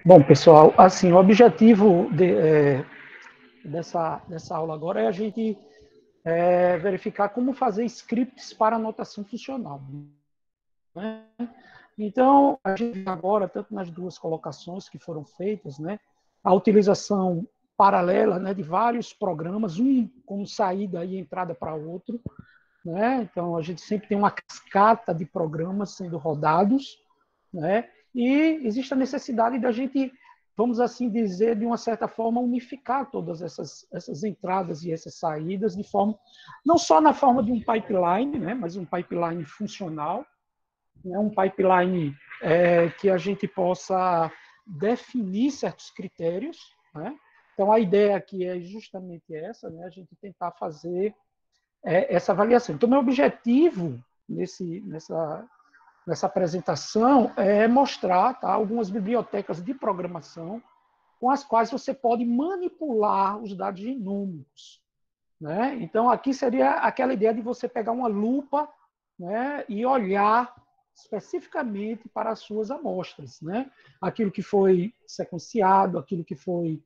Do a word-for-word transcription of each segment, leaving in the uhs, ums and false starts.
Bom, pessoal, assim, o objetivo de, é, dessa, dessa aula agora é a gente é, verificar como fazer scripts para anotação funcional, né? Então, a gente agora, tanto nas duas colocações que foram feitas, né, a utilização paralela, né, de vários programas, um como saída e entrada para outro, né? Então, a gente sempre tem uma cascata de programas sendo rodados, né? E existe a necessidade da gente, vamos assim dizer, de uma certa forma, unificar todas essas, essas entradas e essas saídas de forma, não só na forma de um pipeline, né? Mas um pipeline funcional, né? Um pipeline é, que a gente possa definir certos critérios, né? Então, a ideia aqui é justamente essa, né? A gente tentar fazer é, essa avaliação. Então, meu objetivo nesse, nessa, nessa apresentação é mostrar, tá, algumas bibliotecas de programação com as quais você pode manipular os dados genômicos, né? Então, aqui seria aquela ideia de você pegar uma lupa, né, e olhar especificamente para as suas amostras, né? Aquilo que foi sequenciado, aquilo que foi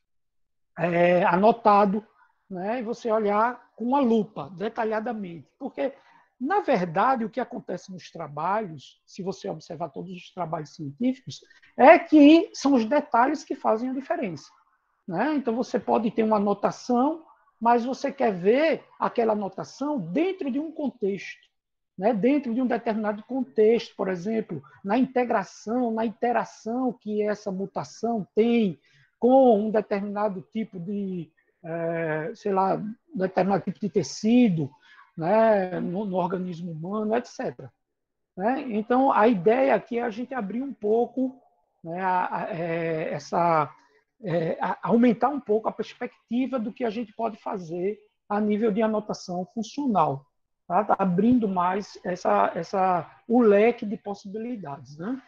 é, anotado, né? E você olhar com uma lupa, detalhadamente. Porque, na verdade, o que acontece nos trabalhos, se você observar todos os trabalhos científicos, é que são os detalhes que fazem a diferença, né? Então, você pode ter uma anotação, mas você quer ver aquela anotação dentro de um contexto, né? Dentro de um determinado contexto, por exemplo, na integração, na interação que essa mutação tem com um determinado tipo de, é, sei lá, um determinado tipo de tecido, né? no, no organismo humano, etcétera. Né? Então, a ideia aqui é a gente abrir um pouco, né, a, a, é, essa, é, a, aumentar um pouco a perspectiva do que a gente pode fazer a nível de anotação funcional. Tá? Tá abrindo mais essa, essa, o leque de possibilidades. Né?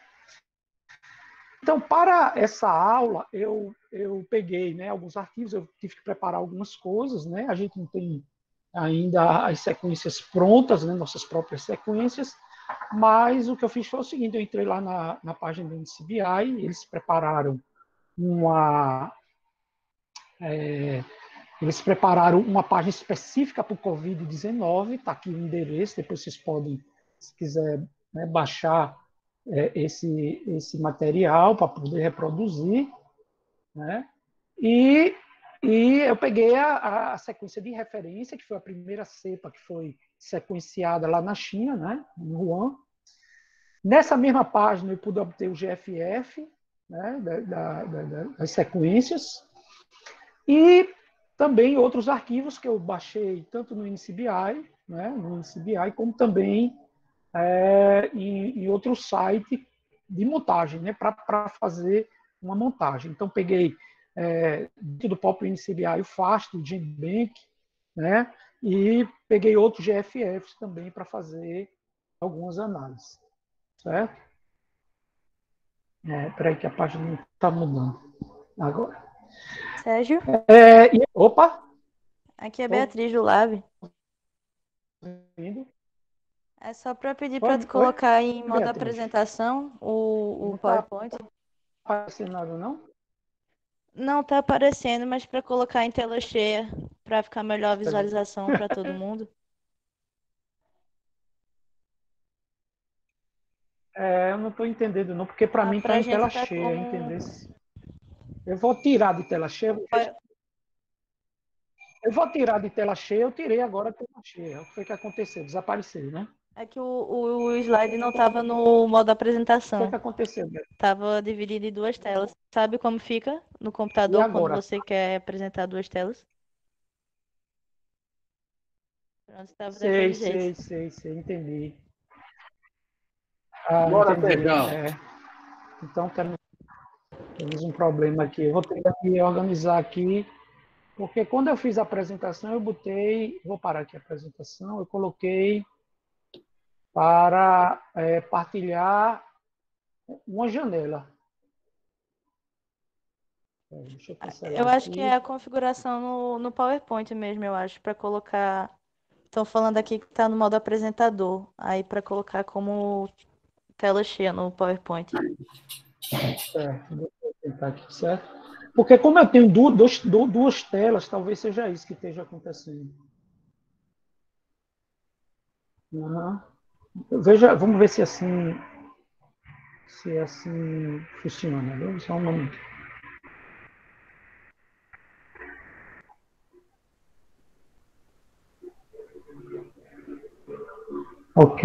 Então, para essa aula, eu, eu peguei, né, alguns arquivos, eu tive que preparar algumas coisas, né? A gente não tem ainda as sequências prontas, né, nossas próprias sequências, mas o que eu fiz foi o seguinte: eu entrei lá na, na página do N C B I, eles prepararam uma. É, eles prepararam uma página específica para o covid dezenove, está aqui o endereço, depois vocês podem, se quiser, né, baixar é, esse, esse material para poder reproduzir, né? E, e eu peguei a, a sequência de referência, que foi a primeira cepa que foi sequenciada lá na China, né, em Wuhan. Nessa mesma página eu pude obter o G F F, né, da, da, da, das sequências, e também outros arquivos que eu baixei tanto no N C B I, né, no N C B I, como também é, em, em outro site de montagem, né, para fazer uma montagem. Então, peguei é, dentro do próprio N C B I o FAST, o GenBank, né, e peguei outros G F Fs também para fazer algumas análises. Certo? É, peraí que a página está mudando agora. Sérgio, É, e, opa! aqui é a Estou Beatriz do Lab. vendo. É só para pedir para tu Oi, oi, colocar em modo Beatriz. apresentação o, o Não está PowerPoint. aparecendo nada, não? Não tá aparecendo, mas para colocar em tela cheia, para ficar melhor a visualização para todo mundo. É, eu não estou entendendo, não, porque para Ah, mim está pra em gente tela tá cheia, com entendeu? Eu vou tirar de tela cheia. Eu vou tirar de tela cheia, eu tirei agora de tela cheia. O que foi que aconteceu? Desapareceu, né? é que o, o, o slide não tava no modo O que foi apresentação. que aconteceu, Beto? Tava dividido em duas telas. Sabe como fica no E computador quando agora? você quer apresentar duas telas? Pronto, estava Sei, daquele jeito. sei, sei, sei, entendi. Ah, Bora, entendi. Sérgio. É, então temos, temos um problema aqui. Eu vou ter que organizar aqui, porque quando eu fiz a apresentação, eu botei, vou parar aqui a apresentação, eu coloquei para é, partilhar uma janela. É, deixa eu cancelar Eu acho que é aqui. a configuração no, no PowerPoint mesmo, eu acho, para colocar. Estão falando aqui que está no modo apresentador, aí para colocar como tela cheia no PowerPoint. Certo. tentar aqui, certo? Porque como eu tenho duas, duas telas, talvez seja isso que esteja acontecendo. Uhum. Veja, vamos ver se assim, se assim funciona. Viu? Só um momento. Ok.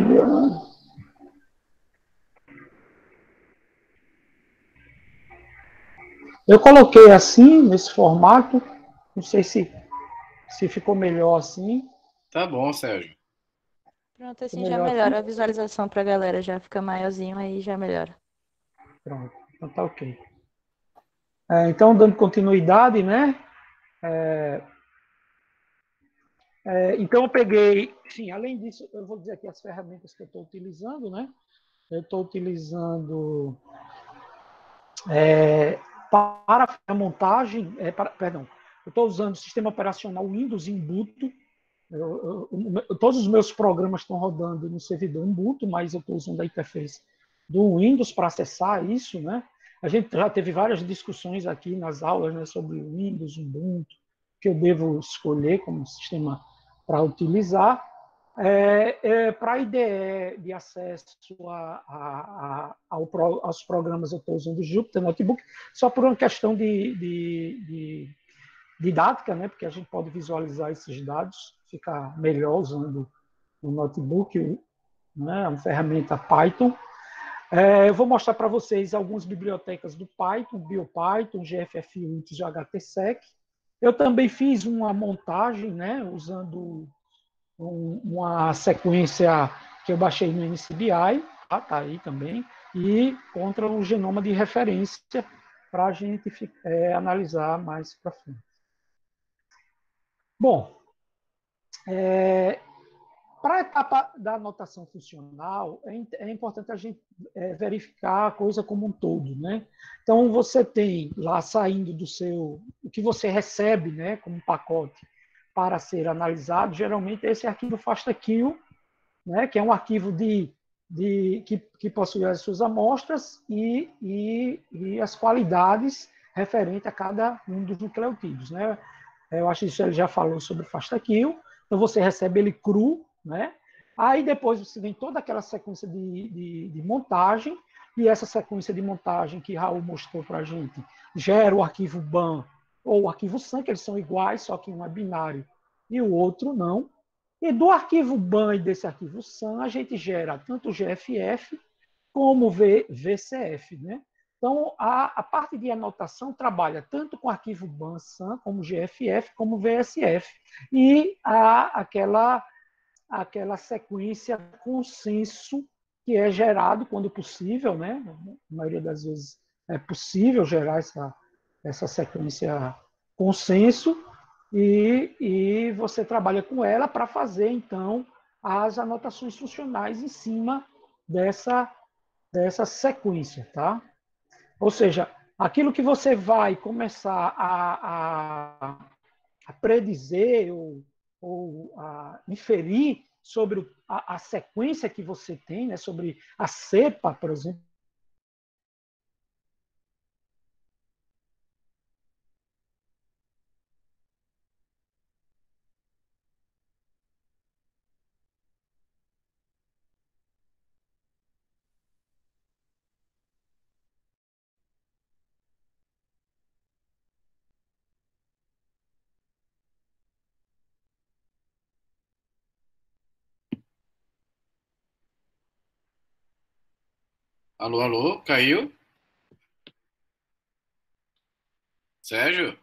Eu coloquei assim, nesse formato. Não sei se, se ficou melhor assim. Tá bom, Sérgio. Pronto, assim já melhor melhora a aqui. visualização pra galera, já fica maiorzinho, aí já melhora. Pronto, então tá ok. É, então, dando continuidade, né? É, é, então, eu peguei, sim, além disso, eu vou dizer aqui as ferramentas que eu estou utilizando, né? Eu estou utilizando é, para a montagem, é, para, perdão, eu estou usando o sistema operacional Windows em Ubuntu. Eu, eu, eu, todos os meus programas estão rodando no servidor Ubuntu, mas eu estou usando a interface do Windows para acessar isso, né? A gente já teve várias discussões aqui nas aulas, né, sobre o Windows, Ubuntu, que eu devo escolher como sistema para utilizar. É, é, para a I D E de acesso a, a, a, ao pro, aos programas, eu estou usando o Jupyter Notebook, só por uma questão de, de, de didática, né? Porque a gente pode visualizar esses dados, fica melhor usando o notebook, né? Uma ferramenta Python. É, eu vou mostrar para vocês algumas bibliotecas do Python, BioPython, G F F oito, H T S E C. Eu também fiz uma montagem, né? Usando um, uma sequência que eu baixei no N C B I, tá, tá aí também, e contra o genoma de referência para a gente é, analisar mais para frente. Bom, é, para a etapa da anotação funcional, é, é importante a gente é, verificar a coisa como um todo, né? Então, você tem lá saindo do seu, o que você recebe, né, como pacote para ser analisado, geralmente é esse arquivo FASTA-Q, né, que é um arquivo de, de, que, que possui as suas amostras e, e, e as qualidades referentes a cada um dos nucleotídeos. Né? Eu acho que isso ele já falou sobre FASTA-Q. Então, você recebe ele cru, né? Aí depois você vem toda aquela sequência de, de, de montagem, e essa sequência de montagem que Raul mostrou para a gente gera o arquivo B A N ou o arquivo S A M, que eles são iguais, só que um é binário e o outro não. E do arquivo B A N e desse arquivo S A M, a gente gera tanto o G F F como o v, VCF. Né? Então, a, a parte de anotação trabalha tanto com o arquivo B A N, S A M, como G F F, como V S F. E há aquela, aquela sequência consenso que é gerado quando possível, né? Na maioria das vezes é possível gerar essa, essa sequência consenso, e, e você trabalha com ela para fazer, então, as anotações funcionais em cima dessa, dessa sequência, tá? Ou seja, aquilo que você vai começar a, a, a predizer ou, ou a inferir sobre a, a sequência que você tem, né, sobre a cepa, por exemplo. Alô, alô, caiu? Sérgio?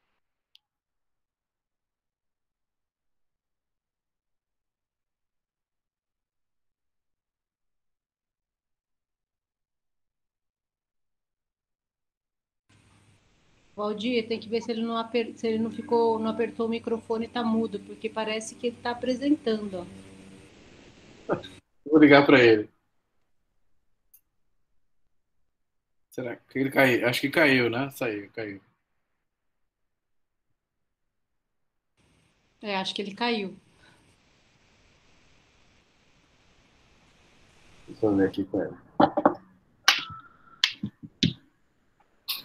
Valdir, tem que ver se ele não, aper... se ele não ficou, não apertou o microfone e tá mudo, porque parece que ele tá apresentando. Ó. Vou ligar para ele. Será que ele caiu? Acho que caiu, né? Saiu, caiu. É, acho que ele caiu. Deixa eu ver aqui com ele.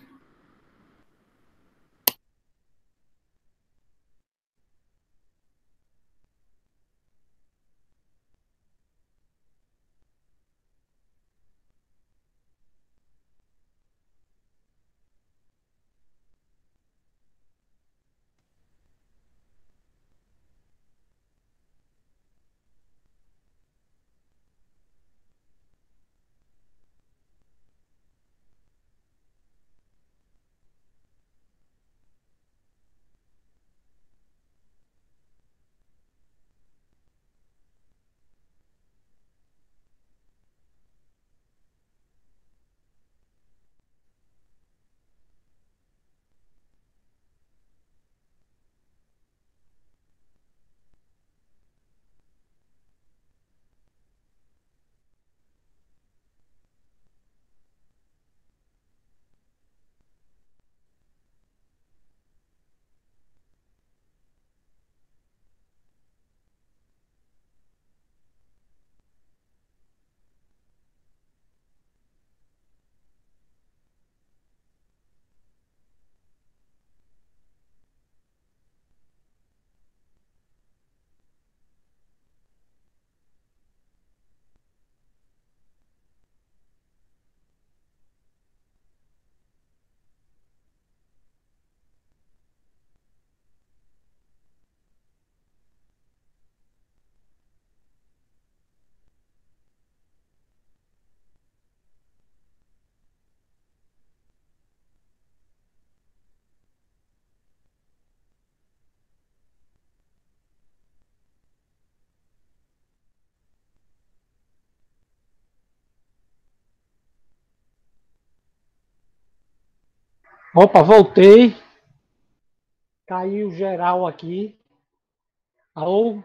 Opa, voltei. Caiu geral aqui. Alô?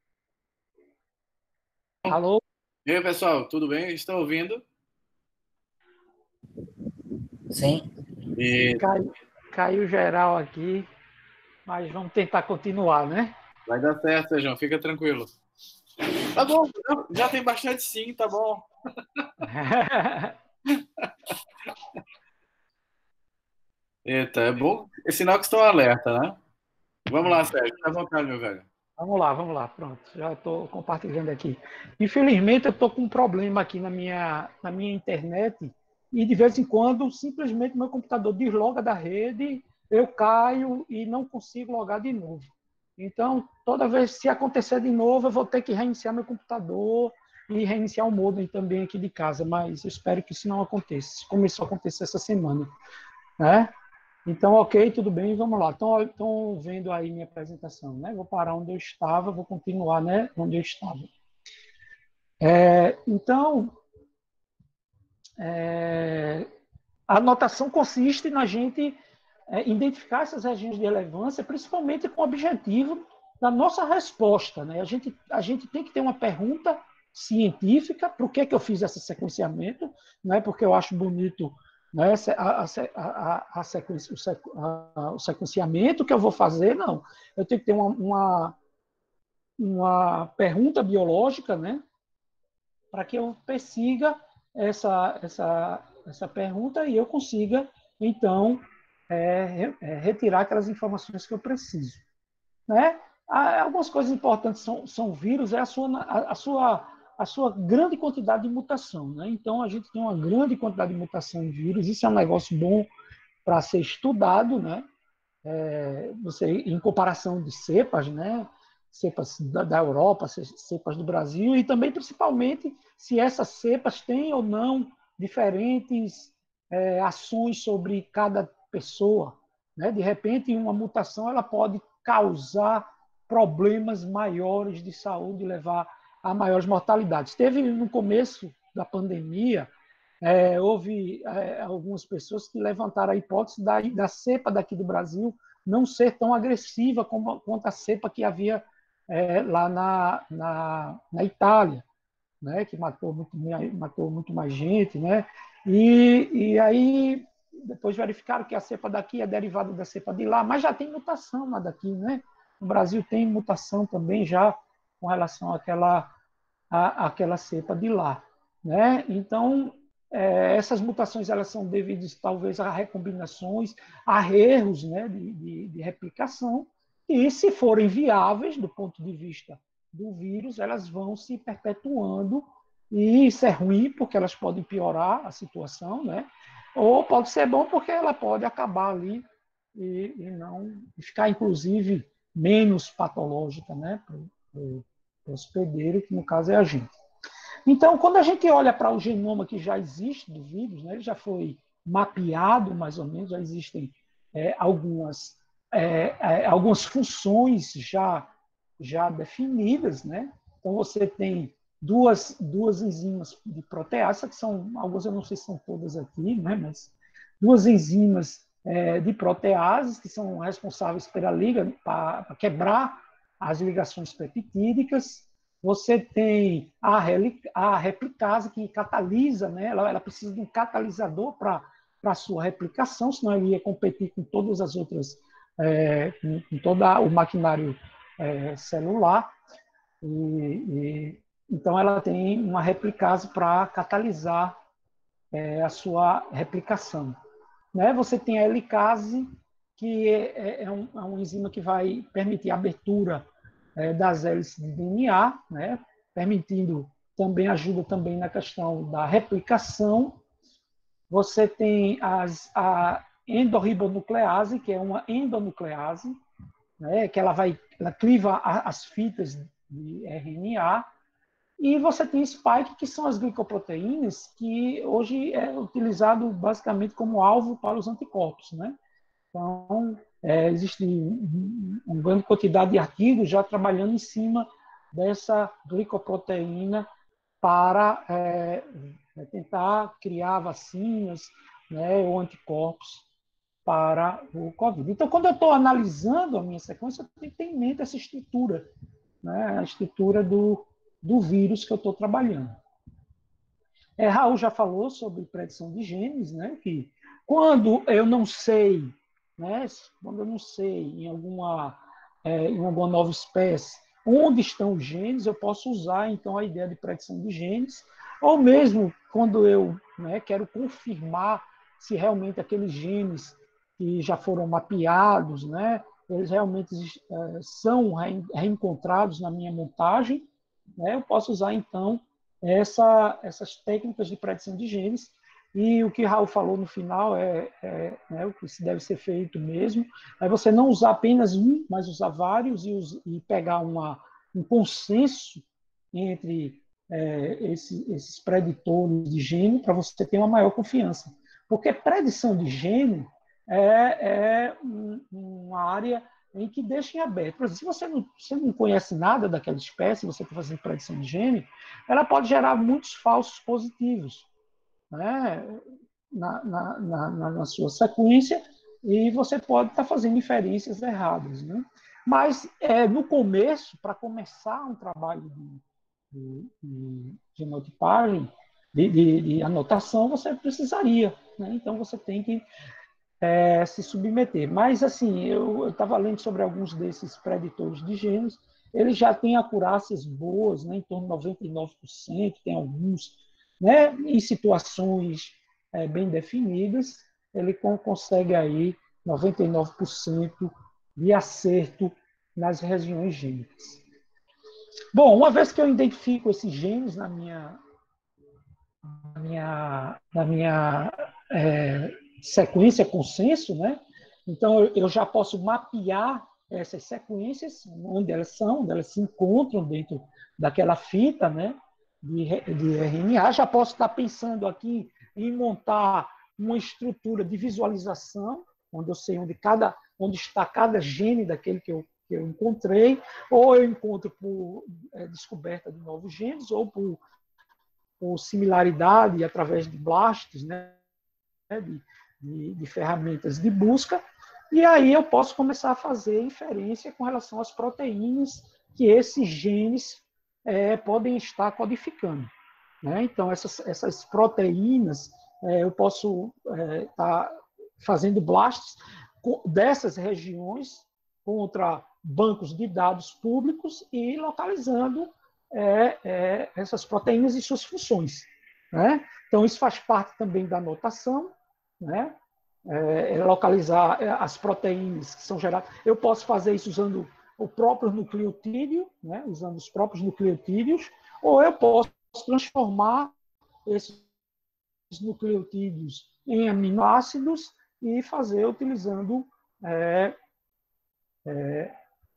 Alô? E aí, pessoal, tudo bem? Estão ouvindo? Sim. E Caiu, caiu geral aqui. Mas vamos tentar continuar, né? vai dar certo, Sejão, fica tranquilo. Tá bom, já tem bastante sim, tá bom. Eita, é bom. É sinal que estão alerta, né? Vamos lá, Sérgio. Fica à vontade, meu velho. Vamos lá, vamos lá, pronto. Já estou compartilhando aqui. Infelizmente, eu estou com um problema aqui na minha, na minha internet e, de vez em quando, simplesmente meu computador desloga da rede, eu caio e não consigo logar de novo. Então, toda vez que acontecer de novo, eu vou ter que reiniciar meu computador e reiniciar o modem também aqui de casa, mas eu espero que isso não aconteça. Começou a acontecer essa semana, né? Então, ok, tudo bem, vamos lá. Estão vendo aí minha apresentação, né? Vou parar onde eu estava, vou continuar, né? Onde eu estava. É, então, é, a anotação consiste na gente é, identificar essas regiões de relevância, principalmente com o objetivo da nossa resposta, né? A gente, a gente tem que ter uma pergunta científica, por que, que eu fiz esse sequenciamento, não é porque eu acho bonito, né, a, a, a, a sequência, o, a, o sequenciamento que eu vou fazer, não. Eu tenho que ter uma, uma, uma pergunta biológica, né, para que eu persiga essa, essa, essa pergunta e eu consiga, então, é, é, retirar aquelas informações que eu preciso. Né? Algumas coisas importantes são, são vírus, é a sua, a, a, sua, a sua grande quantidade de mutação. Né? Então, a gente tem uma grande quantidade de mutação em vírus, isso é um negócio bom para ser estudado, né? É, você, em comparação de cepas, né? Cepas da, da Europa, cepas do Brasil, e também, principalmente, se essas cepas têm ou não diferentes é, ações sobre cada pessoa. Né? De repente, uma mutação ela pode causar problemas maiores de saúde, levar a maiores mortalidades. Teve, no começo da pandemia, é, houve é, algumas pessoas que levantaram a hipótese da, da cepa daqui do Brasil não ser tão agressiva como, quanto a cepa que havia é, lá na, na, na Itália, né, que matou muito, matou muito mais gente. Né? E, e aí, depois verificaram que a cepa daqui é derivada da cepa de lá, mas já tem mutação lá daqui. Né? No Brasil tem mutação também já com relação àquela, à, àquela cepa de lá. Né? Então, é, essas mutações elas são devidas talvez a recombinações, a erros, né, de, de, de replicação, e se forem viáveis do ponto de vista do vírus, elas vão se perpetuando, e isso é ruim porque elas podem piorar a situação, né? Ou pode ser bom porque ela pode acabar ali e, e não e ficar, inclusive, menos patológica, né, para o hospedeiro, que no caso é a gente. Então, quando a gente olha para o genoma que já existe do vírus, né, ele já foi mapeado, mais ou menos, já existem é, algumas, é, é, algumas funções já, já definidas. Né? Então, você tem duas, duas enzimas de protease, que são, algumas eu não sei se são todas aqui, né, mas duas enzimas é, de proteases, que são responsáveis pela liga, para quebrar as ligações peptídicas. Você tem a, a replicase, que catalisa, né? ela, ela precisa de um catalisador para a sua replicação, senão ela ia competir com todas as outras, é, com, com todo o maquinário é, celular. E, e, então, ela tem uma replicase para catalisar é, a sua replicação. Né? Você tem a helicase, que é, é, um, é uma enzima que vai permitir a abertura das hélices de D N A, né? Permitindo também, ajuda também na questão da replicação. Você tem as, a endorribonuclease, que é uma endonuclease, né? Que ela vai, ela cliva as fitas de R N A. E você tem spike, que são as glicoproteínas, que hoje é utilizado basicamente como alvo para os anticorpos, né? Então, é, existe uma grande quantidade de artigos já trabalhando em cima dessa glicoproteína para é, tentar criar vacinas, né, ou anticorpos para o Covid. Então, quando eu estou analisando a minha sequência, eu tenho que ter em mente essa estrutura, né? A estrutura do, do vírus que eu estou trabalhando. É, Raul já falou sobre predição de genes, né? Que quando eu não sei, né? Quando eu não sei em alguma, é, em alguma nova espécie onde estão os genes, eu posso usar então a ideia de predição de genes, ou mesmo quando eu, né, quero confirmar se realmente aqueles genes que já foram mapeados, né, eles realmente é, são reencontrados na minha montagem, né, eu posso usar então essa, essas técnicas de predição de genes. E o que Raul falou no final é, é né, o que deve ser feito mesmo, é você não usar apenas um, mas usar vários e, us, e pegar uma, um consenso entre é, esse, esses preditores de gene para você ter uma maior confiança. Porque predição de gene é, é um, uma área em que deixa em aberto. Por exemplo, se você não, você não conhece nada daquela espécie, você está fazendo predição de gene, ela pode gerar muitos falsos positivos, né, na, na, na, na sua sequência, e você pode estar fazendo inferências erradas, né? Mas, é, no começo, para começar um trabalho de, de, de genotipagem, de, de, de anotação, você precisaria, né? Então, você tem que é, se submeter. Mas, assim, eu estava lendo sobre alguns desses preditores de genes, eles já têm acurácias boas, né, em torno de noventa e nove por cento, tem alguns, né, em situações é, bem definidas, ele consegue aí noventa e nove por cento de acerto nas regiões gênicas. Bom, uma vez que eu identifico esses genes na minha, na minha, na minha é, sequência consenso, né? Então eu já posso mapear essas sequências, onde elas são, onde elas se encontram dentro daquela fita, né, de, de R N A. Já posso estar pensando aqui em montar uma estrutura de visualização, onde eu sei onde, cada, onde está cada gene daquele que eu, que eu encontrei, ou eu encontro por é, descoberta de novos genes, ou por, por similaridade através de blasts, né, de, de, de ferramentas de busca, e aí eu posso começar a fazer inferência com relação às proteínas que esses genes é, podem estar codificando, né? Então, essas, essas proteínas, é, eu posso é, estar fazendo blasts dessas regiões contra bancos de dados públicos e localizando é, é, essas proteínas e suas funções, né? Então, isso faz parte também da anotação, né? É, localizar as proteínas que são geradas. Eu posso fazer isso usando o próprio nucleotídeo, né? Usando os próprios nucleotídeos, ou eu posso transformar esses nucleotídeos em aminoácidos e fazer utilizando é, é,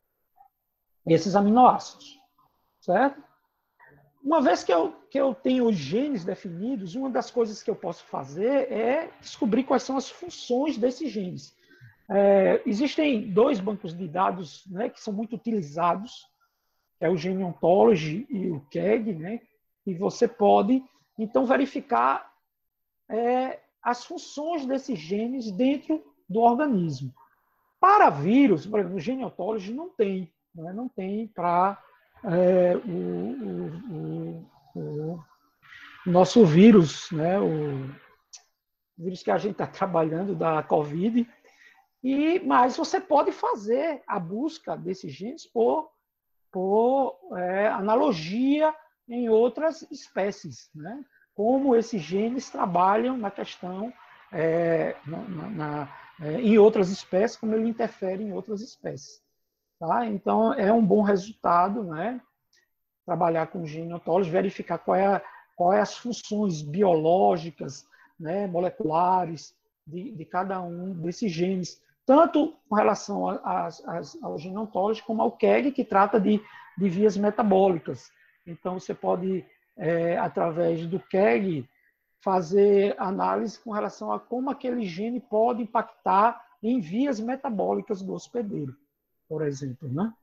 esses aminoácidos, certo? Uma vez que eu, que eu tenho os genes definidos, uma das coisas que eu posso fazer é descobrir quais são as funções desses genes. É, existem dois bancos de dados, né, que são muito utilizados, é o Gene Ontology e o K E G, né, e você pode, então, verificar é, as funções desses genes dentro do organismo. Para vírus, por exemplo, o Gene Ontology não tem, né, não tem para é, o, o, o, o nosso vírus, né, o vírus que a gente está trabalhando da Covid, e, mas você pode fazer a busca desses genes por, por é, analogia em outras espécies, né? Como esses genes trabalham na questão, é, na, na, é, em outras espécies, como ele interfere em outras espécies. Tá? Então, é um bom resultado, né? Trabalhar com Gene Ontology, verificar qual é, a, qual é as funções biológicas, né, moleculares de, de cada um desses genes, tanto com relação a, a, a, ao Gene Ontology como ao K E G, que trata de, de vias metabólicas. Então, você pode, é, através do K E G, fazer análise com relação a como aquele gene pode impactar em vias metabólicas do hospedeiro, por exemplo, né?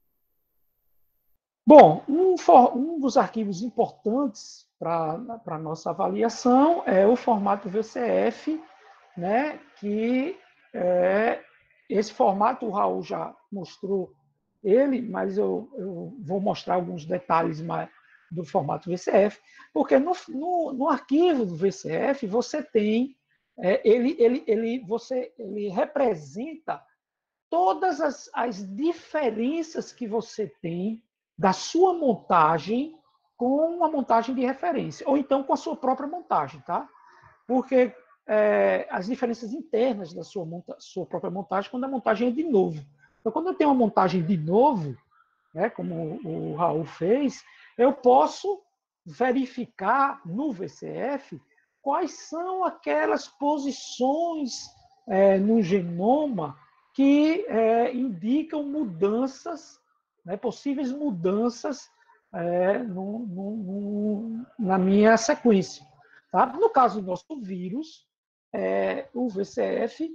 Bom, um, for, um dos arquivos importantes para a nossa avaliação é o formato V C F, né, que é, esse formato o Raul já mostrou ele, mas eu, eu vou mostrar alguns detalhes mais do formato V C F, porque no, no, no arquivo do V C F você tem, é, ele, ele, ele, você, ele representa todas as, as diferenças que você tem da sua montagem com uma montagem de referência, ou então com a sua própria montagem, tá? Porque é, as diferenças internas da sua, monta sua própria montagem, quando a montagem é de novo. Então, quando eu tenho uma montagem de novo, né, como o, o Raul fez, eu posso verificar no V C F quais são aquelas posições é, no genoma que é, indicam mudanças, né, possíveis mudanças é, no, no, no, na minha sequência. Tá? No caso do nosso vírus, é, o V C F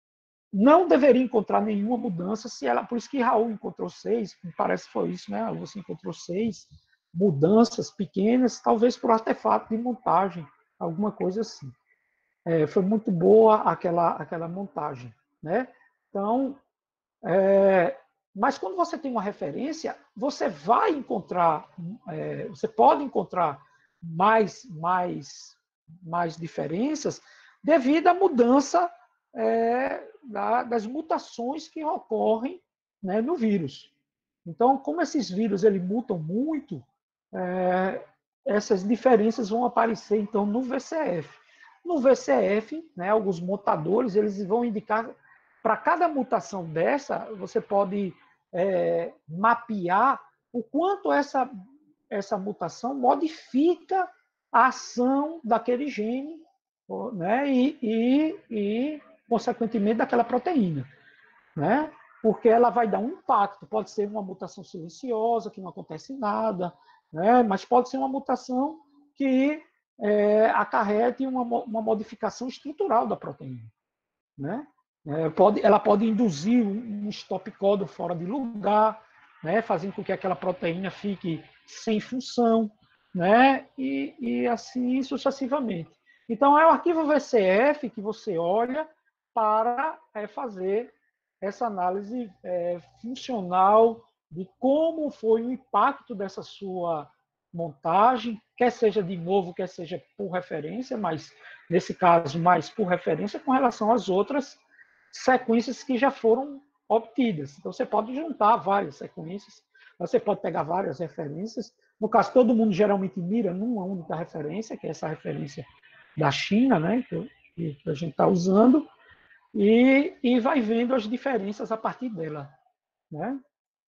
não deveria encontrar nenhuma mudança, se ela, por isso que Raul encontrou seis, parece que foi isso, né? Você encontrou seis mudanças pequenas, talvez por artefato de montagem, alguma coisa assim. É, foi muito boa aquela, aquela montagem, né? Então, é, mas quando você tem uma referência, você vai encontrar, é, você pode encontrar mais, mais, mais diferenças devido à mudança é, da, das mutações que ocorrem, né, no vírus. Então, como esses vírus ele mutam muito, é, essas diferenças vão aparecer então no V C F. No V C F, né, alguns mutadores eles vão indicar para cada mutação dessa, você pode é, mapear o quanto essa, essa mutação modifica a ação daquele gene, né, e, e, e, consequentemente, daquela proteína. Né? Porque ela vai dar um impacto. Pode ser uma mutação silenciosa, que não acontece nada, né? Mas pode ser uma mutação que é, acarrete uma, uma modificação estrutural da proteína. Né? É, pode, ela pode induzir um stop codon fora de lugar, né? Fazendo com que aquela proteína fique sem função, né? e, e assim sucessivamente. Então, é o arquivo V C F que você olha para é, fazer essa análise é, funcional de como foi o impacto dessa sua montagem, quer seja de novo, quer seja por referência, mas nesse caso mais por referência com relação às outras sequências que já foram obtidas. Então você pode juntar várias sequências, você pode pegar várias referências. No caso, todo mundo geralmente mira numa única referência, que é essa referência da China, né, que, que a gente está usando, e, e vai vendo as diferenças a partir dela. Né?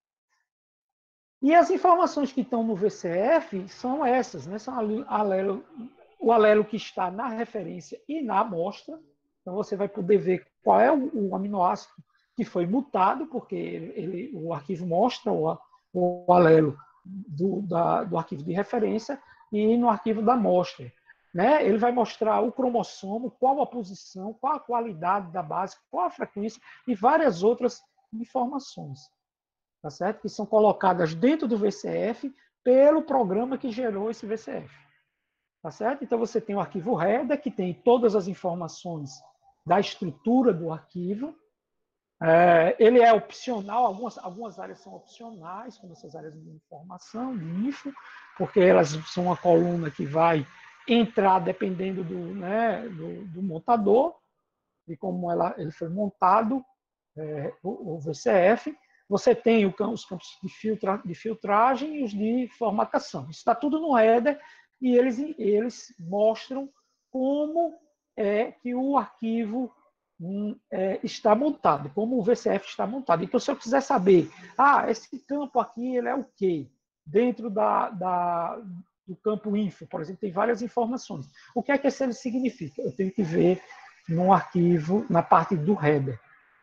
E as informações que estão no V C F são essas, né? São alelo, o alelo que está na referência e na amostra. Então, você vai poder ver qual é o, o aminoácido que foi mutado, porque ele, ele, o arquivo mostra o, o alelo do, da, do arquivo de referência e no arquivo da amostra. Né? Ele vai mostrar o cromossomo, qual a posição, qual a qualidade da base, qual a frequência e várias outras informações. Tá certo? Que são colocadas dentro do V C F pelo programa que gerou esse V C F. Tá certo? Então, você tem o arquivo header, que tem todas as informações da estrutura do arquivo. É, ele é opcional, algumas, algumas áreas são opcionais, como essas áreas de informação, de info, porque elas são uma coluna que vai entrar dependendo do, né, do, do montador, de como ela, ele foi montado, é, o, o V C F. Você tem o, os campos de, filtra, de filtragem e os de formatação. Isso está tudo no header e eles, eles mostram como é que o arquivo hum, é, está montado, como o V C F está montado. Então, se eu quiser saber, ah, esse campo aqui ele é o quê? Dentro da, da, do campo info, por exemplo, tem várias informações. O que é que esse significa? Eu tenho que ver no arquivo, na parte do header.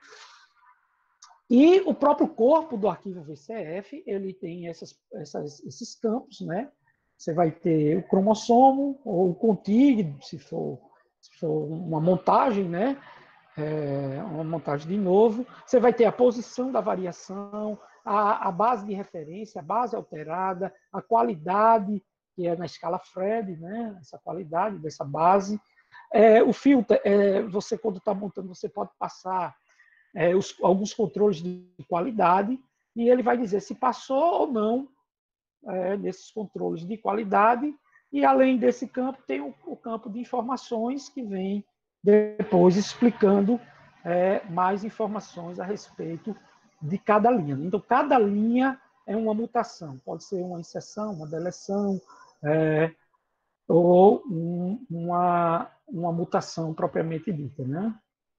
E o próprio corpo do arquivo V C F, ele tem essas, essas, esses campos, né? Você vai ter o cromossomo, ou o contig, se for, se for uma montagem, né? É, uma montagem de novo. Você vai ter a posição da variação, a, a base de referência, a base alterada, a qualidade, que é na escala Fred, né? Essa qualidade dessa base. É, o filtro, é, você quando está montando, você pode passar é, os, alguns controles de qualidade, e ele vai dizer se passou ou não é, nesses controles de qualidade, e além desse campo tem o, o campo de informações que vem depois explicando é, mais informações a respeito de cada linha. Então, cada linha é uma mutação, pode ser uma inserção, uma deleção, é, ou um, uma, uma mutação propriamente dita, né?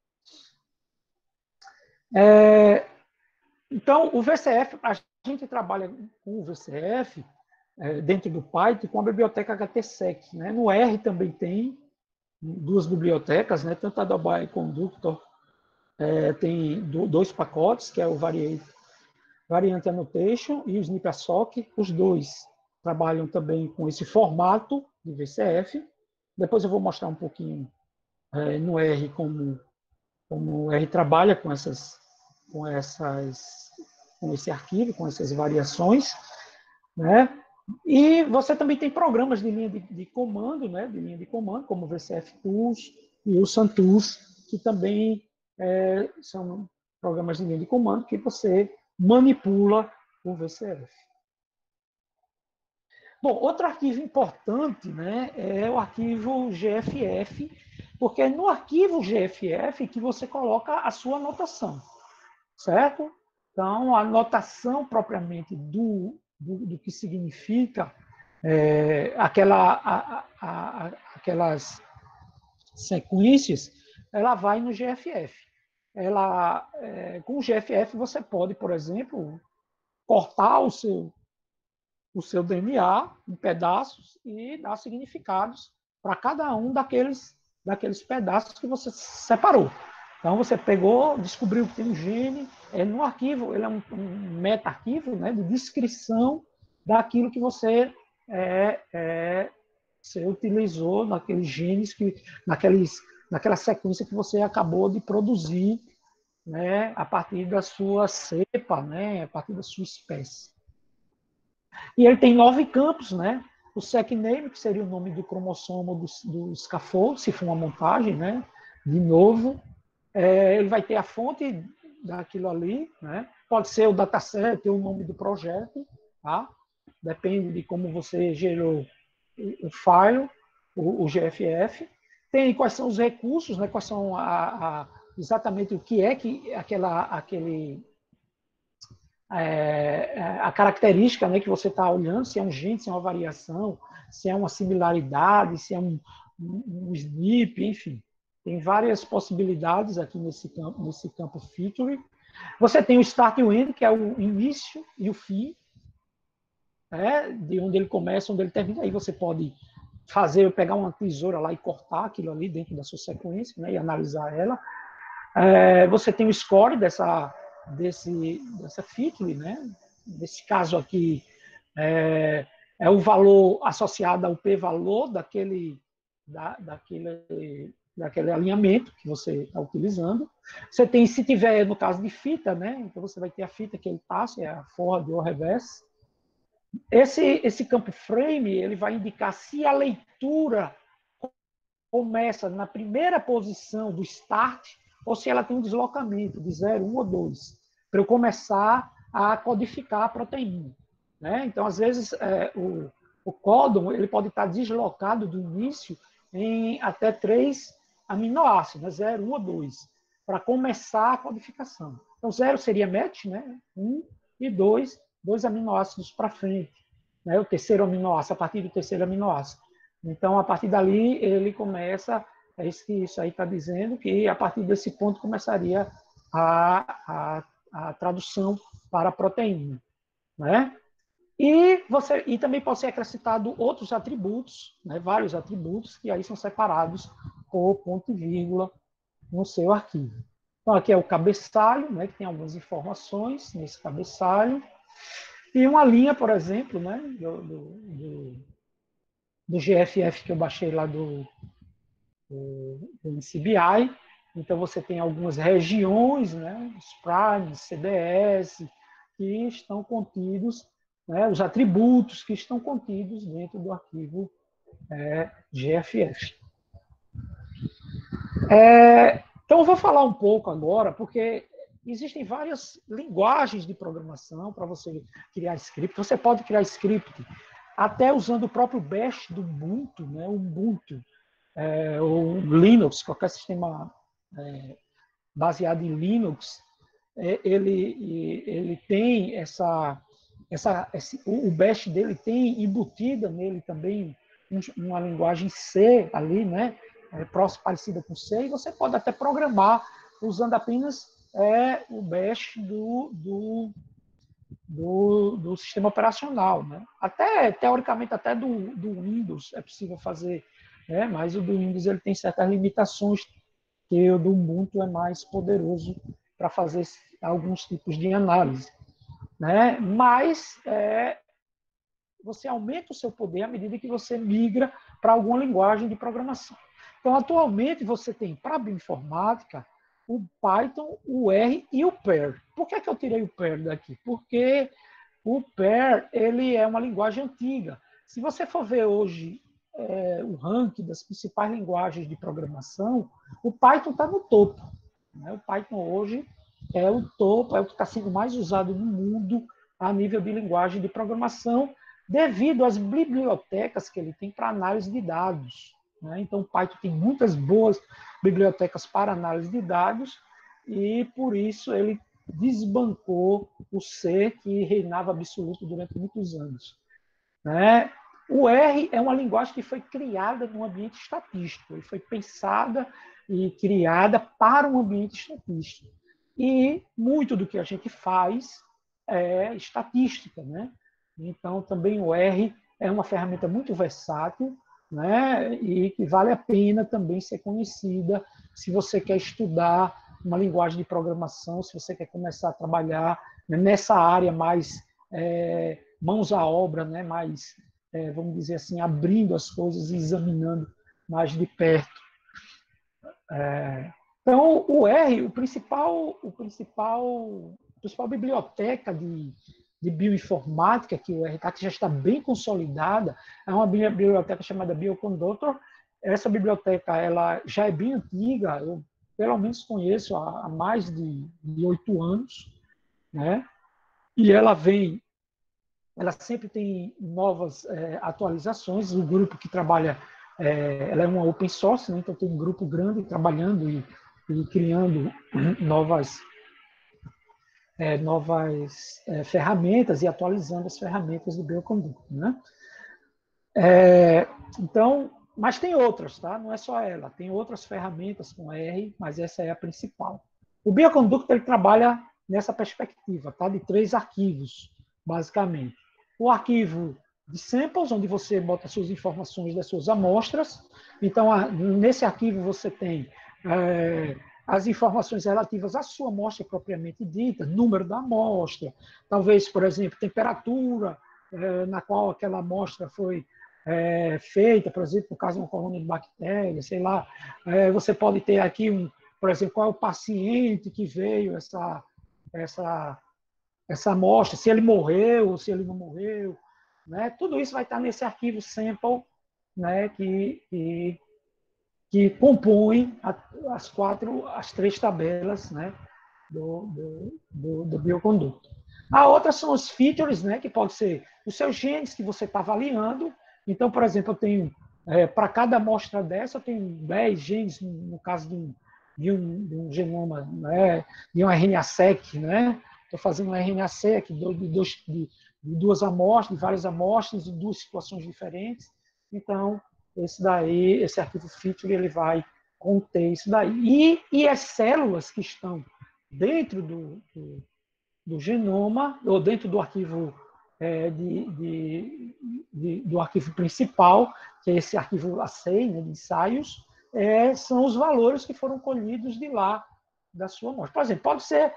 É, então, o V C F, a gente trabalha com o V C F é, dentro do Python com a biblioteca H T S E C, né? No R também tem duas bibliotecas, né? Tanto a Adobe Conductor é, tem dois pacotes, que é o Variant, Variant Annotation e o SnippAssoc. Os dois trabalham também com esse formato de V C F. Depois eu vou mostrar um pouquinho é, no R como, como o R trabalha com essas, com essas, com esse arquivo, com essas variações, né? E você também tem programas de linha de, de comando, né? De linha de comando, como o V C F Tools e o SunTools, que também é, são programas de linha de comando que você manipula o V C F. Bom, outro arquivo importante, né, é o arquivo G F F, porque é no arquivo G F F que você coloca a sua anotação, certo? Então, a anotação propriamente do, do, do que significa é, aquela, a, a, a, aquelas sequências, ela vai no G F F. Ela, é, com o G F F você pode, por exemplo, cortar o seu o seu D N A em pedaços e dar significados para cada um daqueles, daqueles pedaços que você separou. Então, você pegou, descobriu que tem um gene, é no arquivo, ele é um, um meta-arquivo, né, de descrição daquilo que você, é, é, você utilizou naqueles genes, que, naqueles, naquela sequência que você acabou de produzir, né, a partir da sua cepa, né, a partir da sua espécie. E ele tem nove campos, né? O seqname, que seria o nome do cromossomo do, do scaffold, se for uma montagem, né? De novo. É, ele vai ter a fonte daquilo ali, né? Pode ser o dataset ou o nome do projeto, tá? Depende de como você gerou o file, o, o G F F. Tem quais são os recursos, né? Quais são a, a, exatamente o que é que aquela, aquele É, a característica, né, que você está olhando, se é um gene, se é uma variação, se é uma similaridade, se é um, um, um S N P, enfim. Tem várias possibilidades aqui nesse campo, nesse campo feature. Você tem o start e o end, que é o início e o fim, né, de onde ele começa, onde ele termina. Aí você pode fazer, pegar uma tesoura lá e cortar aquilo ali dentro da sua sequência, né, e analisar ela. É, você tem o score dessa desse, dessa feature, né? Nesse caso aqui, é, é o valor associado ao p-valor daquele, da, daquele, daquele alinhamento que você está utilizando. Você tem, se tiver, no caso de fita, né? Então você vai ter a fita que ele passa, é a forward ou reverse. Esse, esse campo frame, ele vai indicar se a leitura começa na primeira posição do start ou se ela tem um deslocamento de zero, um ou dois, para eu começar a codificar a proteína. Né? Então, às vezes, é, o, o códon ele pode estar deslocado do início em até três aminoácidos, zero, um ou dois, para começar a codificação. Então, zero seria match, né? um e dois, dois aminoácidos para frente. Né? O terceiro aminoácido, a partir do terceiro aminoácido. Então, a partir dali, ele começa, é isso que isso aí está dizendo, que a partir desse ponto começaria a, a, a tradução para a proteína. Né? E, você, e também pode ser acrescentado outros atributos, né? Vários atributos, que aí são separados por ponto e vírgula no seu arquivo. Então, aqui é o cabeçalho, né? Que tem algumas informações nesse cabeçalho. E uma linha, por exemplo, né? do, do, do do G F F que eu baixei lá do, do, do N C B I. Então, você tem algumas regiões, né, os primes, C D S, que estão contidos, né, os atributos que estão contidos dentro do arquivo é, G F F. É, então, eu vou falar um pouco agora, porque existem várias linguagens de programação para você criar script. Você pode criar script até usando o próprio bash do Ubuntu, né? O Ubuntu, é, ou Linux, qualquer sistema é, baseado em Linux, é, ele, ele tem essa, essa esse, o bash dele tem embutida nele também uma linguagem C ali, né? É, próximo, parecida com C, e você pode até programar usando apenas é, o bash do, do, do, do sistema operacional, né? Até, teoricamente, até do, do Windows é possível fazer, né? Mas o do Windows ele tem certas limitações, que o do Ubuntu é mais poderoso para fazer alguns tipos de análise, né? Mas é, você aumenta o seu poder à medida que você migra para alguma linguagem de programação. Então, atualmente, você tem para a bioinformática o Python, o R e o P E R. Por que, que eu tirei o P E R daqui? Porque o P E R ele é uma linguagem antiga. Se você for ver hoje é, o ranking das principais linguagens de programação, o Python está no topo, né? O Python hoje é o topo, é o que está sendo mais usado no mundo a nível de linguagem de programação, devido às bibliotecas que ele tem para análise de dados, né? Então, o Python tem muitas boas bibliotecas para análise de dados e, por isso, ele desbancou o C, que reinava absoluto durante muitos anos, né? O R é uma linguagem que foi criada num ambiente estatístico, ele foi pensada e criada para um ambiente estatístico. E muito do que a gente faz é estatística, né? Então, também o R é uma ferramenta muito versátil, né? E que vale a pena também ser conhecida se você quer estudar uma linguagem de programação, se você quer começar a trabalhar nessa área mais é, mãos à obra, né? Mais, é, vamos dizer assim, abrindo as coisas e examinando mais de perto. É, então, o R, o principal, o principal, a principal biblioteca de, de bioinformática que o R T A C já está bem consolidada, é uma biblioteca chamada Bioconductor. Essa biblioteca ela já é bem antiga, eu pelo menos conheço há, há mais de oito anos, né? E ela vem, ela sempre tem novas é, atualizações. O grupo que trabalha, é, ela é uma open source, né? Então tem um grupo grande trabalhando e, e criando novas É, novas é, ferramentas e atualizando as ferramentas do Bioconductor, né? É, então, mas tem outras, tá? Não é só ela, tem outras ferramentas com R, mas essa é a principal. O Bioconductor ele trabalha nessa perspectiva, tá? De três arquivos, basicamente. O arquivo de samples, onde você bota suas informações das suas amostras. Então, nesse arquivo você tem é, as informações relativas à sua amostra propriamente dita, número da amostra, talvez, por exemplo, temperatura é, na qual aquela amostra foi é, feita, por exemplo, no caso de uma colônia de bactérias, sei lá. É, você pode ter aqui, um, por exemplo, qual é o paciente que veio essa, essa, essa amostra, se ele morreu, se ele não morreu, né? Tudo isso vai estar nesse arquivo sample, né? que, que que compõem as quatro, as três tabelas, né, do, do, do, do bioconduto. A outra são os features, né, que pode ser os seus genes que você está avaliando. Então, por exemplo, eu tenho, é, para cada amostra dessa, eu tenho dez genes, no caso de um, de um, de um genoma, né, de um R N A seq, né? Estou fazendo um R N A seq de, dois, de, de duas amostras, de várias amostras, de duas situações diferentes. Então, esse daí, esse arquivo feature, ele vai conter isso daí. E, e as células que estão dentro do, do, do genoma, ou dentro do arquivo, é, de, de, de, do arquivo principal, que é esse arquivo A C I, né, de ensaios, é, são os valores que foram colhidos de lá, da sua amostra. Por exemplo, pode ser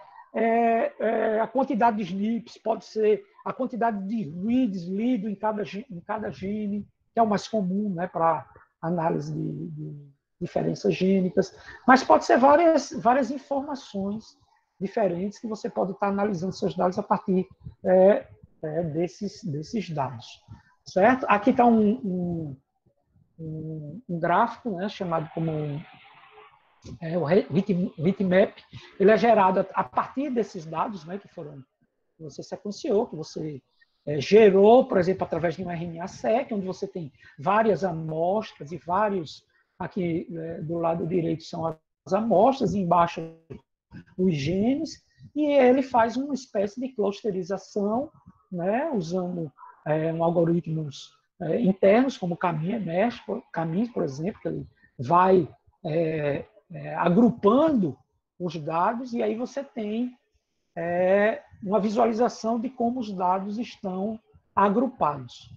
é, é, a quantidade de S N Ps, pode ser a quantidade de reads lido em cada, em cada gene, que é o mais comum, né, para análise de, de diferenças gênicas, mas pode ser várias, várias informações diferentes que você pode estar analisando seus dados a partir é, é, desses, desses dados. Certo? Aqui está um, um, um, um gráfico, né, chamado como É, o heatmap, ele é gerado a partir desses dados, né, que foram que você sequenciou, que você é, gerou, por exemplo, através de um R N A seq, onde você tem várias amostras e vários, aqui é, do lado direito são as amostras, e embaixo os genes, e ele faz uma espécie de clusterização, né, usando é, um algoritmos é, internos, como o Camis, Camis, por exemplo, que ele vai é, é, agrupando os dados, e aí você tem é, uma visualização de como os dados estão agrupados.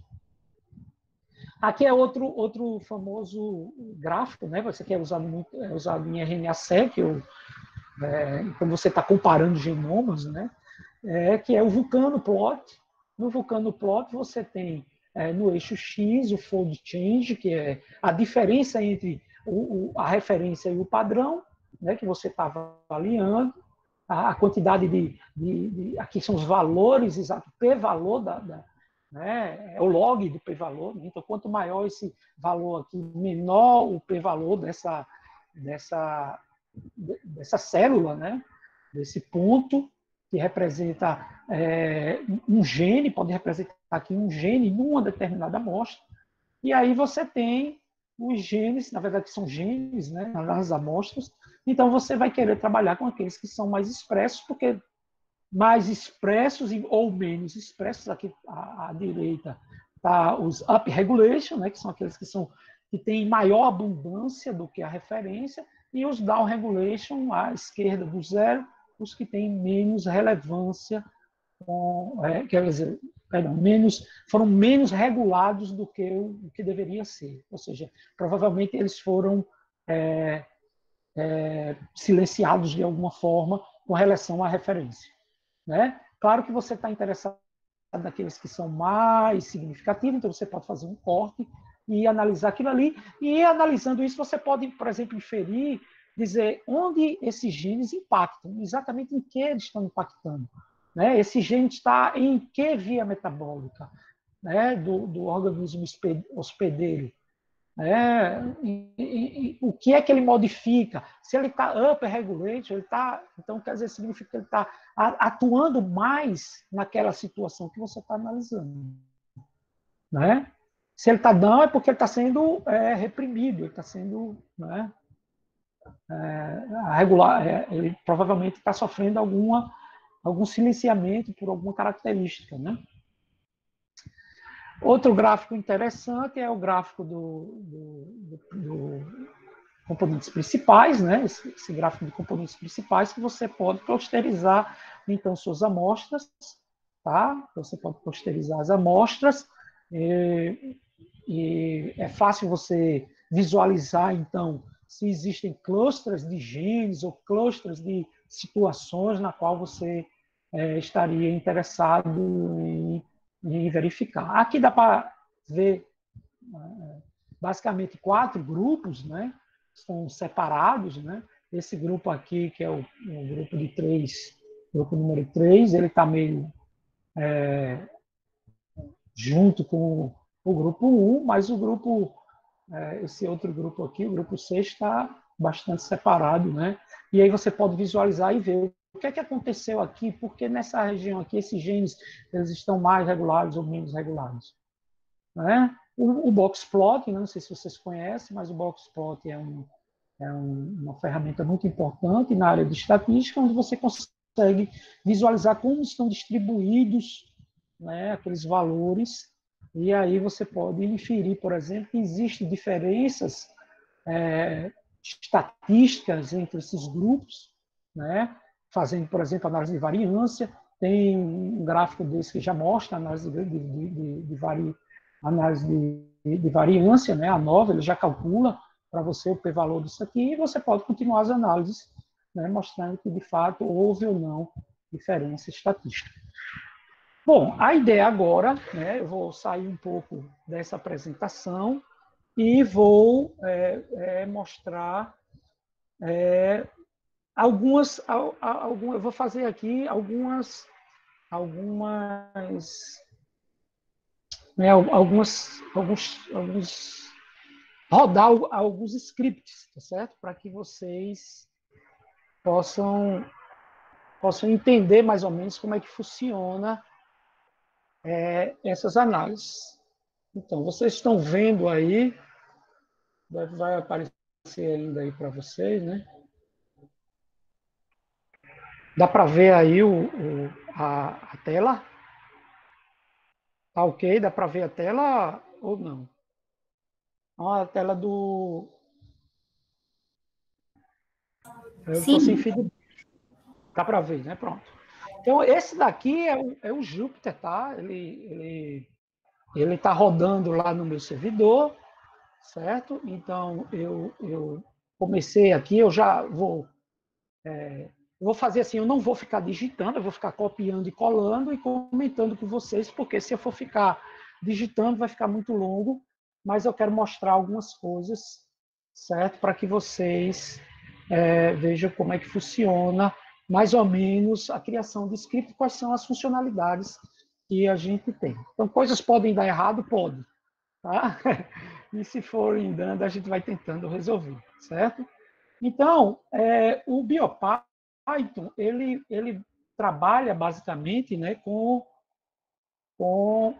Aqui é outro, outro famoso gráfico, né? Você que é usado, muito, é usado em R N A seq, ou, é, quando você está comparando genomas, né? É, que é o Vulcano plot. No Vulcano plot você tem é, no eixo X o fold change, que é a diferença entre o, o, a referência e o padrão, né? Que você está avaliando. A quantidade de, de, de... Aqui são os valores exatos, p-valor, da, da, né, é o log do p-valor. Né? Então, quanto maior esse valor aqui, menor o p-valor dessa, dessa, dessa célula, né? Desse ponto, que representa é, um gene, pode representar aqui um gene numa determinada amostra. E aí você tem os genes, na verdade são genes, né, nas amostras. Então você vai querer trabalhar com aqueles que são mais expressos, porque mais expressos ou menos expressos, aqui à, à direita tá os upregulation, né, que são aqueles que são que têm maior abundância do que a referência, e os downregulation à esquerda do zero, os que têm menos relevância, com, é, quer dizer, perdão, menos, foram menos regulados do que o, o que deveria ser. Ou seja, provavelmente eles foram é, é, silenciados de alguma forma com relação à referência. Né? Claro que você está interessado naqueles que são mais significativos, então você pode fazer um corte e analisar aquilo ali. E analisando isso, você pode, por exemplo, inferir, dizer onde esses genes impactam, exatamente em que eles estão impactando. Né? Esse gene está em que via metabólica, né? do, do organismo hospedeiro? É, e, e, e, o que é que ele modifica? Se ele está upregulated, ele está, então quer dizer, significa que ele está atuando mais naquela situação que você está analisando. Né? Se ele está down, é porque ele está sendo é, reprimido, ele está sendo, né, é, regular, é, ele provavelmente está sofrendo alguma algum silenciamento por alguma característica, né? Outro gráfico interessante é o gráfico do, do, do, do componentes principais, né? Esse, esse gráfico de componentes principais que você pode clusterizar, então, suas amostras, tá? Você pode clusterizar as amostras e, e é fácil você visualizar, então, se existem clusters de genes ou clusters de situações na qual você é, estaria interessado em, em verificar. Aqui dá para ver é, basicamente quatro grupos, né? Estão separados, né? Esse grupo aqui, que é o, o grupo de três, grupo número três, ele está meio é, junto com o grupo um, mas o grupo, é, esse outro grupo aqui, o grupo seis, está bastante separado, né? E aí você pode visualizar e ver o que é que aconteceu aqui, porque nessa região aqui, esses genes, eles estão mais regulados ou menos regulados. Né? O, o Boxplot, né? Não sei se vocês conhecem, mas o Boxplot é, um, é um, uma ferramenta muito importante na área de estatística, onde você consegue visualizar como estão distribuídos, né, aqueles valores, e aí você pode inferir, por exemplo, que existem diferenças é, estatísticas entre esses grupos, né, fazendo, por exemplo, análise de variância. Tem um gráfico desse que já mostra a análise de, de, de, de, vari, análise de, de variância, né, a nova, ele já calcula para você o p-valor disso aqui, e você pode continuar as análises, né, mostrando que, de fato, houve ou não diferença estatística. Bom, a ideia agora, né, eu vou sair um pouco dessa apresentação e vou é, é, mostrar é, algumas, algumas, eu vou fazer aqui algumas, algumas, né, algumas, alguns, alguns rodar alguns scripts, tá certo? Para que vocês possam, possam entender mais ou menos como é que funciona é, essas análises. Então, vocês estão vendo aí, vai aparecer ainda aí para vocês, né? Dá para ver aí o, o, a, a tela? Tá ok? Dá para ver a tela ou não? A tela do... Eu estou sem feedback. Dá para ver, né? Pronto. Então, esse daqui é o, é o Jupyter, tá? Ele ele ele está rodando lá no meu servidor, certo? Então, eu, eu comecei aqui, eu já vou... É, eu vou fazer assim, eu não vou ficar digitando, eu vou ficar copiando e colando e comentando com vocês, porque se eu for ficar digitando, vai ficar muito longo, mas eu quero mostrar algumas coisas, certo? Para que vocês é, vejam como é que funciona, mais ou menos, a criação de script, quais são as funcionalidades que a gente tem. Então, coisas podem dar errado? Pode. Tá? E se forem dando, a gente vai tentando resolver, certo? Então, é, o BioPython, ele, ele trabalha basicamente, né, com, com,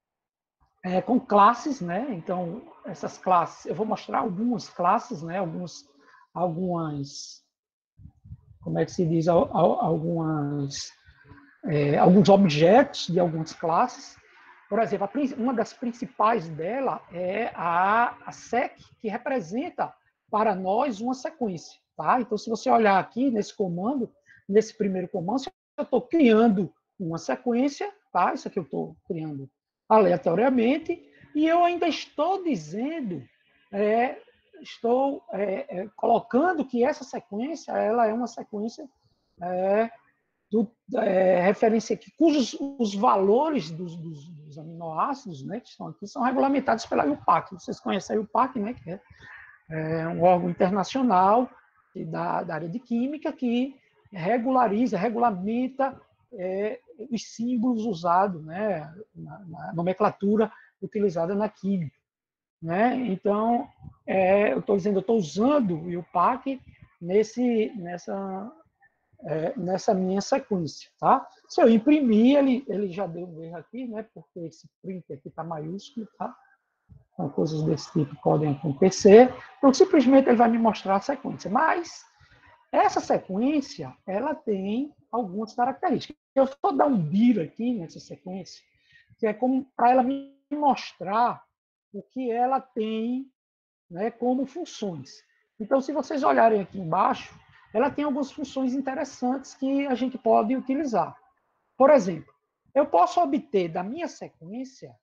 é, com classes, né? Então, essas classes, eu vou mostrar algumas classes, né, alguns, algumas, como é que se diz, algumas, é, alguns objetos de algumas classes. Por exemplo, uma das principais dela é a, a sec, que representa para nós uma sequência. Tá? Então, se você olhar aqui nesse comando, nesse primeiro comando, eu estou criando uma sequência, tá? Isso aqui eu estou criando aleatoriamente, e eu ainda estou dizendo, é, estou é, é, colocando que essa sequência ela é uma sequência é, do, é, referência aqui, cujos os valores dos, dos, dos aminoácidos, né, que estão aqui são regulamentados pela I U P A C. Vocês conhecem a I U P A C, né, que é, é um órgão internacional da, da área de química que regulariza, regulamenta é, os símbolos usados, né, na, na nomenclatura utilizada na química. Né? Então, é, eu estou dizendo, eu estou usando o I U P A C nesse, nessa, é, nessa minha sequência. Tá? Se eu imprimir, ele, ele já deu um erro aqui, né? Porque esse print aqui está maiúsculo, tá? Então, coisas desse tipo podem acontecer. Então, simplesmente ele vai me mostrar a sequência. Mas, essa sequência, ela tem algumas características. Eu vou dar um dir aqui nessa sequência, que é como para ela me mostrar o que ela tem, né, como funções. Então, se vocês olharem aqui embaixo, ela tem algumas funções interessantes que a gente pode utilizar. Por exemplo, eu posso obter da minha sequência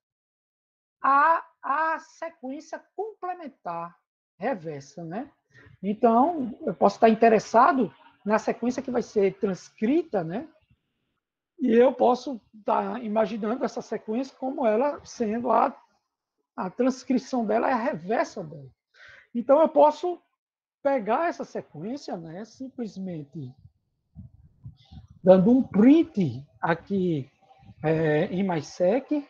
a, a sequência complementar reversa, né? Então, eu posso estar interessado na sequência que vai ser transcrita, né? E eu posso estar imaginando essa sequência como ela sendo a, a transcrição dela é a reversa dela. Então, eu posso pegar essa sequência, né? Simplesmente dando um print aqui é, em MySec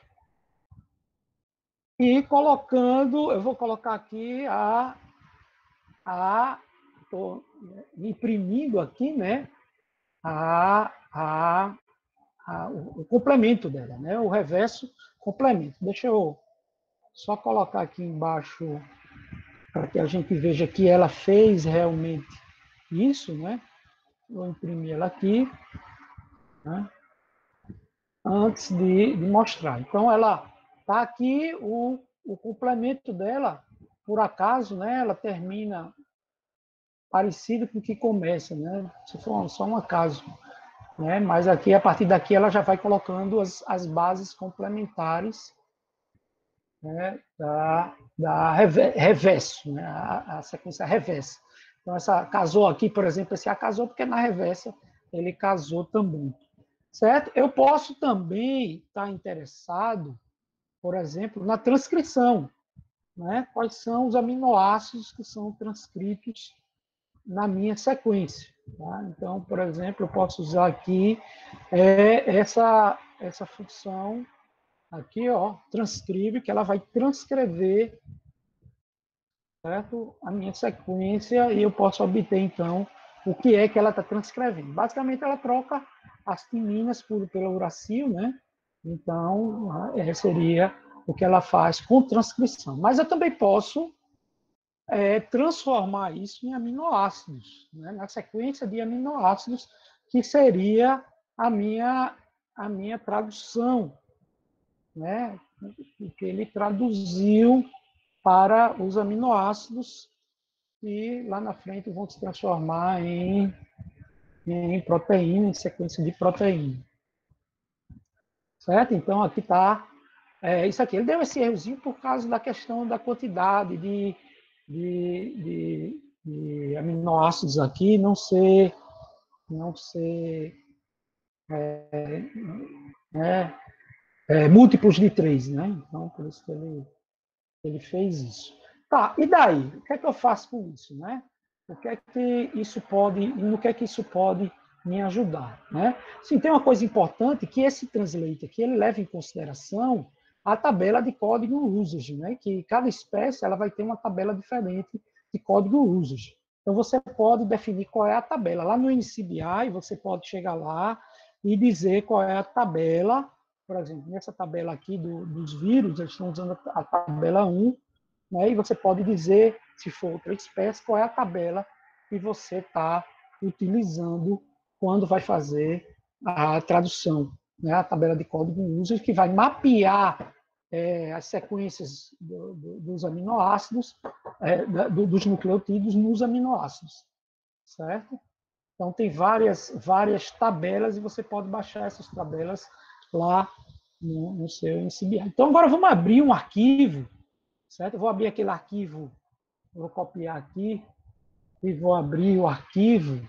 e colocando, eu vou colocar aqui a, a tô imprimindo aqui, né? A, a, a, o, o complemento dela, né? O reverso complemento. Deixa eu só colocar aqui embaixo para que a gente veja que ela fez realmente isso, né? Vou imprimir ela aqui, né? Antes de, de mostrar. Então, ela está aqui, o, o complemento dela, por acaso, né? Ela termina parecido com o que começa, né? Se for só um acaso. Né? Mas aqui, a partir daqui, ela já vai colocando as, as bases complementares, né? da, da reverso, né? a, a sequência reversa. Então, essa casou aqui, por exemplo, esse A casou porque na reversa ele casou também. Certo? Eu posso também estar interessado, por exemplo, na transcrição. Né? Quais são os aminoácidos que são transcritos na minha sequência. Tá? Então, por exemplo, eu posso usar aqui é, essa, essa função aqui, ó, transcribe, que ela vai transcrever certo? A minha sequência e eu posso obter, então, o que é que ela está transcrevendo. Basicamente, ela troca as timinas por, pela uracil, né? Então, é, seria o que ela faz com transcrição. Mas eu também posso é, transformar isso em aminoácidos, né? Na sequência de aminoácidos, que seria a minha, a minha tradução, né? Que ele traduziu para os aminoácidos que lá na frente vão se transformar em, em proteína, em sequência de proteína. Certo? Então, aqui está é, isso aqui. Ele deu esse errozinho por causa da questão da quantidade de, de, de, de aminoácidos aqui não ser, não ser é, é, é, múltiplos de três, né? Então, por isso que ele, ele fez isso. Tá, e daí? O que é que eu faço com isso, né? O que é que isso pode, no que é que isso pode me ajudar, né? Sim, tem uma coisa importante que esse translate aqui, ele leva em consideração a tabela de código usage, né? Que cada espécie ela vai ter uma tabela diferente de código usage. Então você pode definir qual é a tabela. Lá no N C B I você pode chegar lá e dizer qual é a tabela. Por exemplo, nessa tabela aqui do, dos vírus, eles estão usando a tabela um, né? E você pode dizer, se for outra espécie, qual é a tabela que você está utilizando quando vai fazer a tradução, né? A tabela de código user, que vai mapear é, as sequências do, do, dos aminoácidos, é, do, dos nucleotídeos nos aminoácidos, certo? Então, tem várias, várias tabelas e você pode baixar essas tabelas lá no, no seu N C B I. Então, agora vamos abrir um arquivo, certo? Eu vou abrir aquele arquivo, vou copiar aqui e vou abrir o arquivo,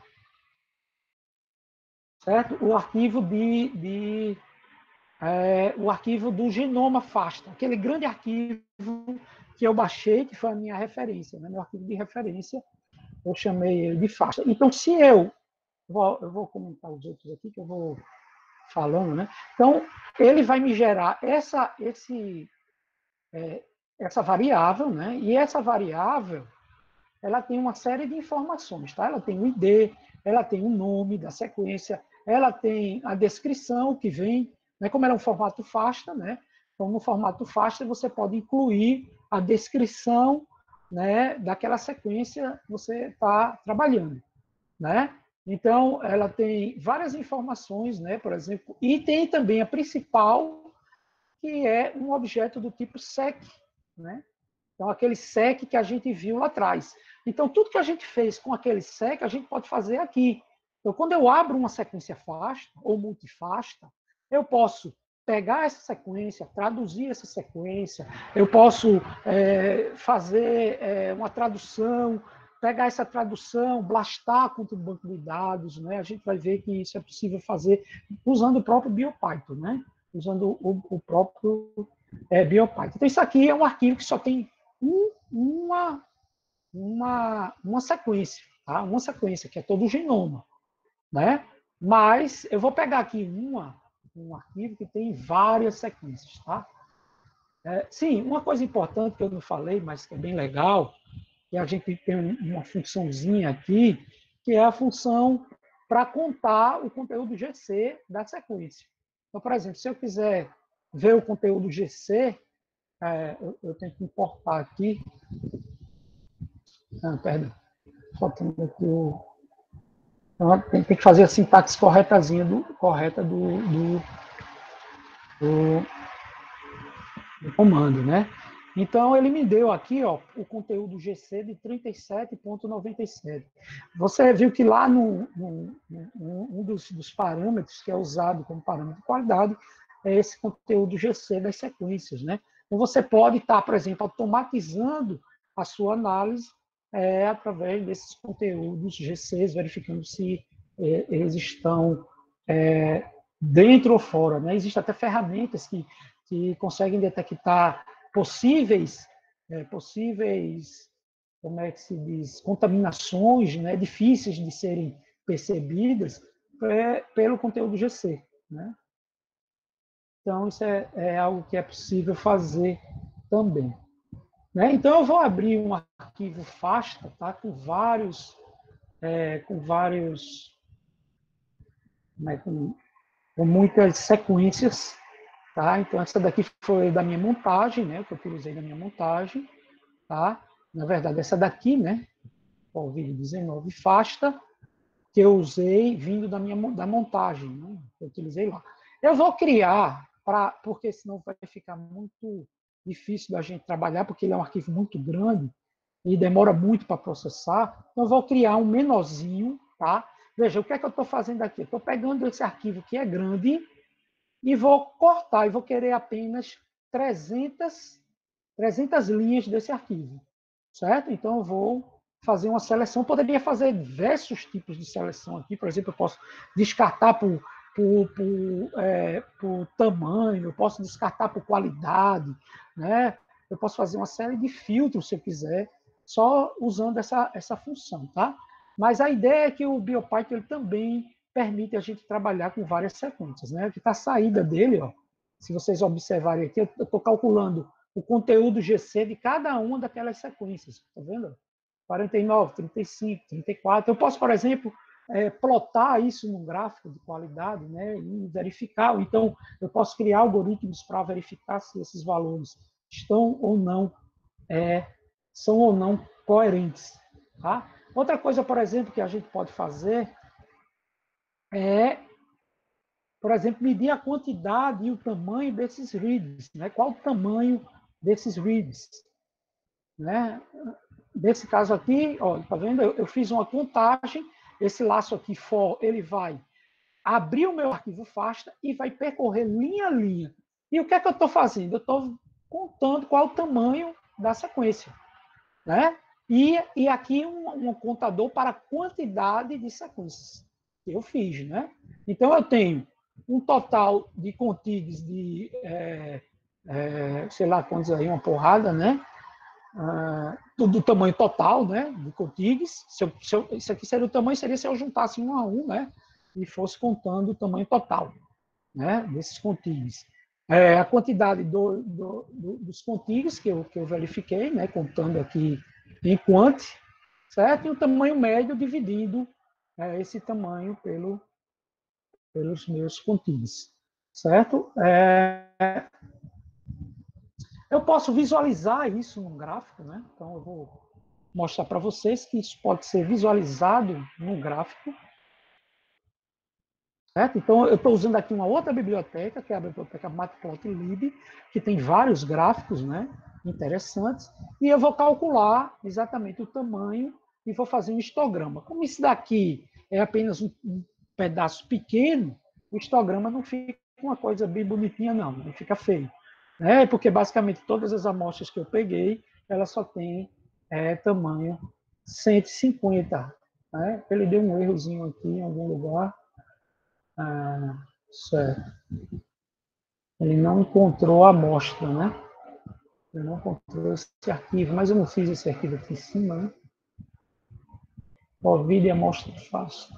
certo? O arquivo de, de é, o arquivo do genoma FASTA, aquele grande arquivo que eu baixei, que foi a minha referência, né? Meu arquivo de referência, eu chamei ele de FASTA. Então, se eu vou, eu vou comentar os outros aqui que eu vou falando, né? Então, ele vai me gerar essa, esse, é, essa variável, né? E essa variável, ela tem uma série de informações, tá? Ela tem o I D, ela tem o nome da sequência, ela tem a descrição que vem, né? Como ela é um formato FASTA, né? Então, no formato FASTA, você pode incluir a descrição, né, daquela sequência que você está trabalhando, né? Então, ela tem várias informações, né? Por exemplo, e tem também a principal, que é um objeto do tipo sec, né? Então, aquele sec que a gente viu lá atrás. Então, tudo que a gente fez com aquele sec, a gente pode fazer aqui. Então, quando eu abro uma sequência FASTA ou multifasta, eu posso pegar essa sequência, traduzir essa sequência, eu posso é, fazer é, uma tradução, pegar essa tradução, blastar contra o banco de dados, né? A gente vai ver que isso é possível fazer usando o próprio BioPython, né? Usando o, o próprio é, BioPython. Então, isso aqui é um arquivo que só tem um, uma, uma, uma sequência, tá? Uma sequência, que é todo o genoma, né? Mas eu vou pegar aqui uma, um arquivo que tem várias sequências, tá? É, sim, uma coisa importante que eu não falei, mas que é bem legal, que a gente tem uma funçãozinha aqui, que é a função para contar o conteúdo G C da sequência. Então, por exemplo, se eu quiser ver o conteúdo G C, é, eu, eu tenho que importar aqui. Ah, perdão. Faltando aqui o. Então, tem, tem que fazer a sintaxe corretazinha do, correta do, do, do, do comando, né? Então, ele me deu aqui, ó, o conteúdo G C de trinta e sete ponto noventa e sete. Você viu que lá no, no, no um dos, dos parâmetros que é usado como parâmetro de qualidade é esse conteúdo G C das sequências, né? Então, você pode estar, por exemplo, automatizando a sua análise é, através desses conteúdos G Cs, verificando se é, eles estão é, dentro ou fora, né? Existem até ferramentas que, que conseguem detectar possíveis, é, possíveis, como é que se diz, contaminações, né, difíceis de serem percebidas é, pelo conteúdo G C, né? Então, isso é, é algo que é possível fazer também. Né? Então, eu vou abrir um arquivo FASTA, tá? com vários, é, com vários, né? com, com muitas sequências. Tá? Então, essa daqui foi da minha montagem, né? que eu utilizei da minha montagem. Tá? Na verdade, essa daqui, né? Covid dezenove FASTA, que eu usei vindo da minha da montagem, né? Eu utilizei lá. Eu vou criar, pra, porque senão vai ficar muito difícil da gente trabalhar, porque ele é um arquivo muito grande e demora muito para processar. Então, eu vou criar um menorzinho, tá? Veja, o que é que eu estou fazendo aqui? Eu estou pegando esse arquivo que é grande e vou cortar, e vou querer apenas trezentas, trezentas linhas desse arquivo, certo? Então, eu vou fazer uma seleção. Poderia fazer diversos tipos de seleção aqui. Por exemplo, eu posso descartar por, por, por, é, por tamanho, eu posso descartar por qualidade, né? Eu posso fazer uma série de filtros, se eu quiser, só usando essa, essa função, tá? Mas a ideia é que o BioPython ele também permite a gente trabalhar com várias sequências, né? Aqui está a saída dele, ó. Se vocês observarem aqui, eu estou calculando o conteúdo G C de cada uma daquelas sequências, está vendo? quarenta e nove, trinta e cinco, trinta e quatro. Eu posso, por exemplo, é, plotar isso num gráfico de qualidade, né, e verificar. Então, eu posso criar algoritmos para verificar se esses valores estão ou não, é, são ou não coerentes. Tá? Outra coisa, por exemplo, que a gente pode fazer é, por exemplo, medir a quantidade e o tamanho desses reads. Né? Qual o tamanho desses reads? Né? Nesse caso aqui, ó, tá vendo? Eu, eu fiz uma contagem, esse laço aqui for, ele vai abrir o meu arquivo FASTA e vai percorrer linha a linha. E o que é que eu estou fazendo? Eu estou contando qual é o tamanho da sequência. Né? E, e aqui um, um contador para a quantidade de sequências que eu fiz. Né? Então, eu tenho um total de contigs de, é, é, sei lá quantos aí, uma porrada, né? Uh, do, do tamanho total, né, de contigs. Se eu, se eu, isso aqui seria o tamanho, seria se eu juntasse um a um, né, e fosse contando o tamanho total, né, desses contigs. É, a quantidade do, do, do, dos contigs que eu, que eu verifiquei, né, contando aqui em quant, certo? E o tamanho médio dividindo é, esse tamanho pelo, pelos meus contigs, certo? É, eu posso visualizar isso num gráfico, né? Então, eu vou mostrar para vocês que isso pode ser visualizado num gráfico. Certo? Então, eu estou usando aqui uma outra biblioteca, que é a biblioteca Matplotlib, que tem vários gráficos, né, interessantes, e eu vou calcular exatamente o tamanho e vou fazer um histograma. Como isso daqui é apenas um, um pedaço pequeno, o histograma não fica uma coisa bem bonitinha, não, não fica feio. Né? Porque, basicamente, todas as amostras que eu peguei, elas só têm é, tamanho cento e cinquenta. Né? Ele deu um errozinho aqui em algum lugar. Ah, certo. Ele não encontrou a amostra, né? Ele não encontrou esse arquivo, mas eu não fiz esse arquivo aqui em cima, né? Covid e amostra fácil.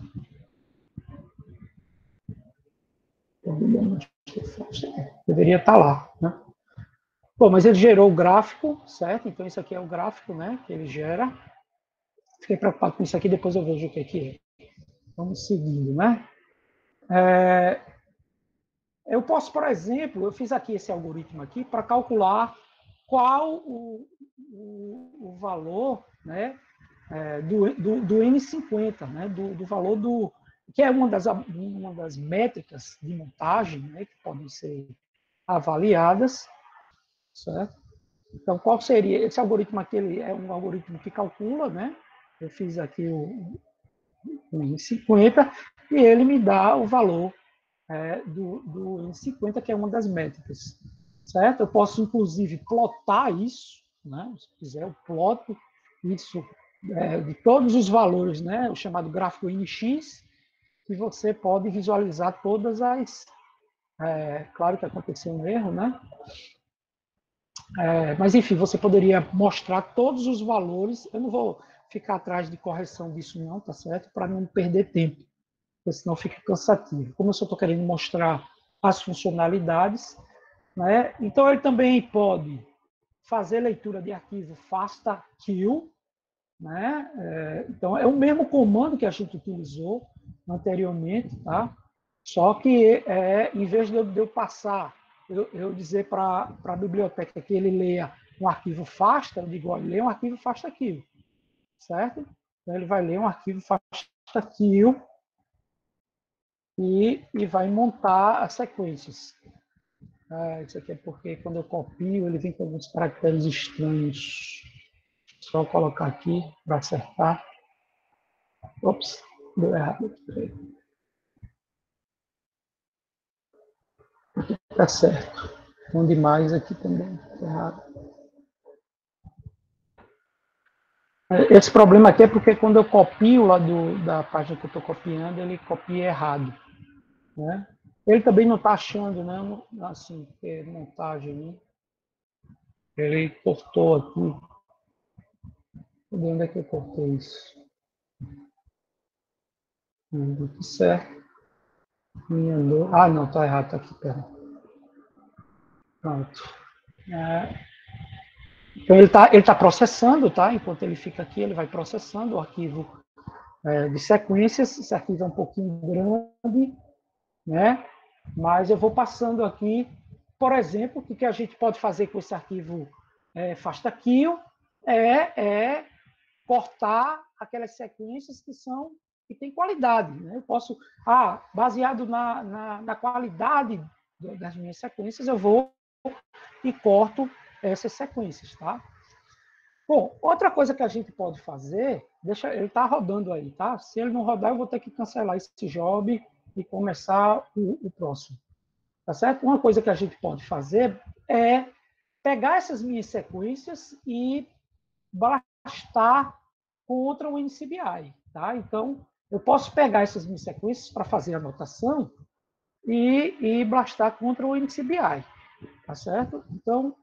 Covid e amostra fácil. Deveria estar lá, né? Bom, mas ele gerou o gráfico, certo? Então, isso aqui é o gráfico, né? Que ele gera. Fiquei preocupado com isso aqui, depois eu vejo o que aqui é. Vamos seguindo, né? É, eu posso, por exemplo, eu fiz aqui esse algoritmo aqui para calcular qual o, o, o valor, né, é, do, do, do N cinquenta, né, do, do valor do... que é uma das, uma das métricas de montagem, né, que podem ser avaliadas, certo? Então, qual seria... Esse algoritmo aqui ele é um algoritmo que calcula, né? Eu fiz aqui o, o N cinquenta e ele me dá o valor é, do, do N cinquenta, que é uma das métricas. Certo? Eu posso, inclusive, plotar isso, né? Se quiser, eu ploto isso é, de todos os valores, né? O chamado gráfico N X, que você pode visualizar todas as... É, claro que aconteceu um erro, né? É, mas, enfim, você poderia mostrar todos os valores. Eu não vou ficar atrás de correção disso, não, tá certo? Para não perder tempo, porque senão fica cansativo. Como eu só estou querendo mostrar as funcionalidades, né? Então, ele também pode fazer leitura de arquivo FASTA kill, né? É, então, é o mesmo comando que a gente utilizou anteriormente, tá? Só que, é, em vez de eu, de eu passar, eu, eu dizer para a biblioteca que ele leia um arquivo FASTA, eu digo, olha, leia um arquivo FASTA kill, certo? Então, ele vai ler um arquivo FASTA kill e, e vai montar as sequências. Ah, isso aqui é porque quando eu copio, ele vem com alguns caracteres estranhos. Só colocar aqui para acertar. Ops, deu errado. Tá certo. Um demais aqui também. Tá errado. Esse problema aqui é porque quando eu copio lá do, da página que eu estou copiando, ele copia errado. Né? Ele também não está achando, né? Assim, é montagem. Né? Ele cortou aqui. De onde é que eu cortei isso? Hum, tudo certo. Ah, não, está errado, está aqui, pera. Pronto. É, então, ele está ele tá processando, tá? Enquanto ele fica aqui, ele vai processando o arquivo é, de sequências. Esse arquivo é um pouquinho grande, né? Mas eu vou passando aqui, por exemplo, o que, que a gente pode fazer com esse arquivo é, FASTA-kill é, é cortar aquelas sequências que são que têm qualidade. Né? Eu posso, ah, baseado na, na, na qualidade das minhas sequências, eu vou e corto essas sequências, tá? Bom, outra coisa que a gente pode fazer, deixa, ele está rodando aí, tá? Se ele não rodar, eu vou ter que cancelar esse job e começar o, o próximo, tá certo? Uma coisa que a gente pode fazer é pegar essas minhas sequências e blastar contra o N C B I, tá? Então, eu posso pegar essas minhas sequências para fazer a anotação e, e blastar contra o N C B I, tá certo? Então,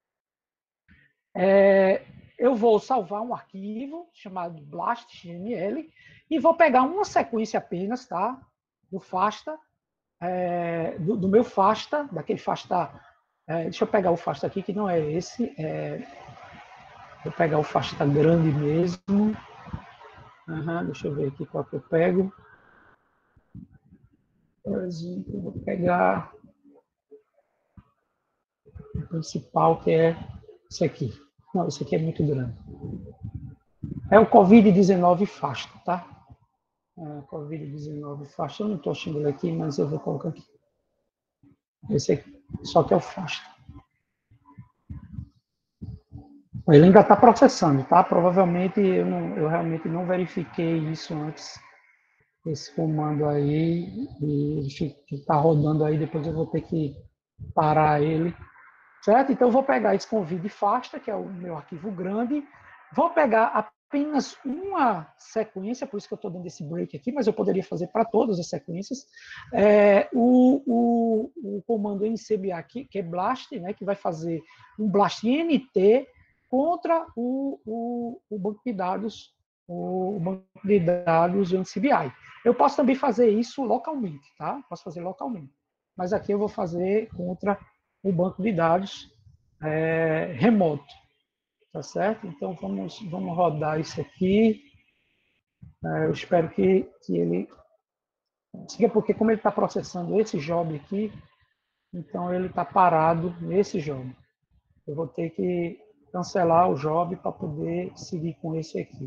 é, eu vou salvar um arquivo chamado blast.xml e vou pegar uma sequência apenas, tá? Do FASTA, é, do, do meu FASTA, daquele FASTA. É, deixa eu pegar o FASTA aqui, que não é esse. É, vou pegar o FASTA grande mesmo. Uhum, deixa eu ver aqui qual que eu pego. Por exemplo, eu vou pegar o principal, que é esse aqui. Não, esse aqui é muito grande. É o covid dezenove FASTA, tá? É, covid dezenove FASTA. Eu não estou achando ele aqui, mas eu vou colocar aqui. Esse aqui, só que é o FASTA. Ele ainda está processando, tá? Provavelmente eu, não, eu realmente não verifiquei isso antes, esse comando aí, e ele está rodando aí, depois eu vou ter que parar ele. Certo? Então, eu vou pegar esse convite FASTA, que é o meu arquivo grande, vou pegar apenas uma sequência, por isso que eu estou dando esse break aqui, mas eu poderia fazer para todas as sequências, é, o, o, o comando N C B A aqui, que é blast, né, que vai fazer um blast N T contra o, o, o banco de dados, o banco de dados do N C B I. Eu posso também fazer isso localmente, tá? Posso fazer localmente. Mas aqui eu vou fazer contra o banco de dados é, remoto, tá certo? Então, vamos, vamos rodar isso aqui. É, eu espero que, que ele siga, porque como ele está processando esse job aqui, então ele está parado nesse job. Eu vou ter que cancelar o job para poder seguir com esse aqui.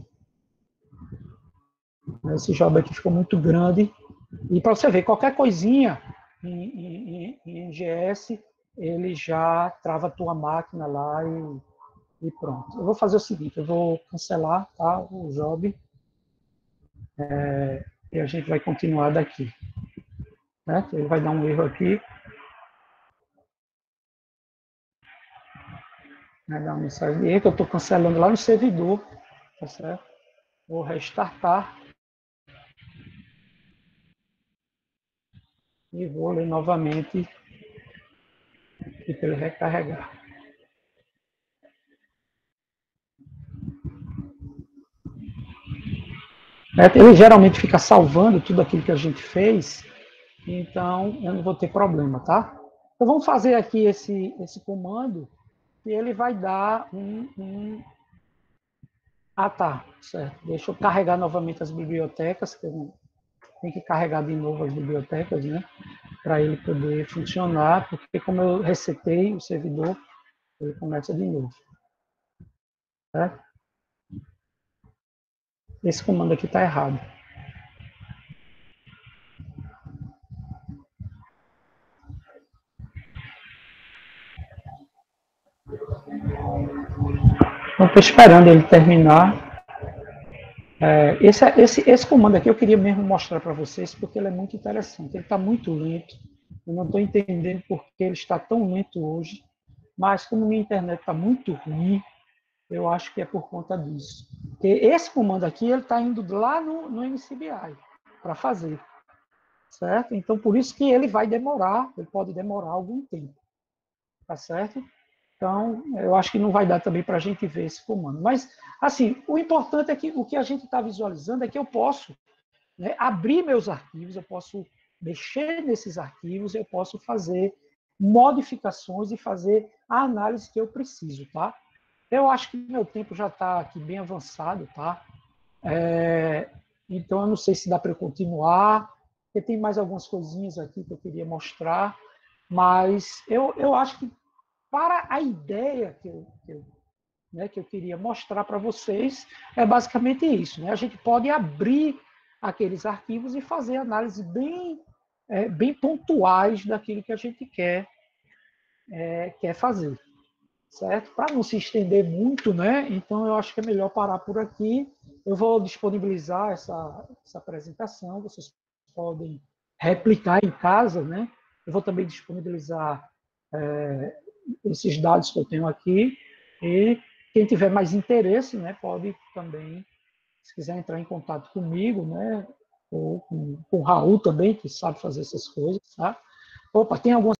Esse job aqui ficou muito grande. E para você ver, qualquer coisinha em, em, em N G S, ele já trava a tua máquina lá e, e pronto. Eu vou fazer o seguinte, eu vou cancelar, tá, o job é, e a gente vai continuar daqui. Né? Ele vai dar um erro aqui. Vai dar uma mensagem de erro que eu estou cancelando lá no servidor. Tá certo? Vou restartar. E vou ler novamente aqui para ele recarregar. Ele geralmente fica salvando tudo aquilo que a gente fez, então eu não vou ter problema, tá? Então vamos fazer aqui esse, esse comando e ele vai dar um, um... Ah, tá, certo. Deixa eu carregar novamente as bibliotecas, que eu tenho que carregar de novo as bibliotecas, né? Para ele poder funcionar, porque como eu resetei o servidor, ele começa de novo. Certo? Esse comando aqui está errado. Então, estou esperando ele terminar. É, esse, esse, esse comando aqui eu queria mesmo mostrar para vocês, porque ele é muito interessante. Ele está muito lento. Eu não estou entendendo por que ele está tão lento hoje. Mas como minha internet está muito ruim, eu acho que é por conta disso. Porque esse comando aqui, ele está indo lá no, no M C B I para fazer. Certo? Então, por isso que ele vai demorar, ele pode demorar algum tempo. Tá certo? Então, eu acho que não vai dar também para a gente ver esse comando. Mas, assim, o importante é que o que a gente está visualizando é que eu posso, né, abrir meus arquivos, eu posso mexer nesses arquivos, eu posso fazer modificações e fazer a análise que eu preciso, tá? Eu acho que meu tempo já está aqui bem avançado, tá? É, então, eu não sei se dá para eu continuar, porque tem mais algumas coisinhas aqui que eu queria mostrar, mas eu, eu acho que para a ideia que eu, que eu, né, que eu queria mostrar para vocês, é basicamente isso. Né? A gente pode abrir aqueles arquivos e fazer análises bem, é, bem pontuais daquilo que a gente quer, é, quer fazer. Certo? Para não se estender muito, né? Então eu acho que é melhor parar por aqui. Eu vou disponibilizar essa, essa apresentação, vocês podem replicar em casa, né? Eu vou também disponibilizar é, esses dados que eu tenho aqui, e quem tiver mais interesse, né, pode também, se quiser entrar em contato comigo, né, ou com, com o Raul também, que sabe fazer essas coisas, tá? Opa, tem algumas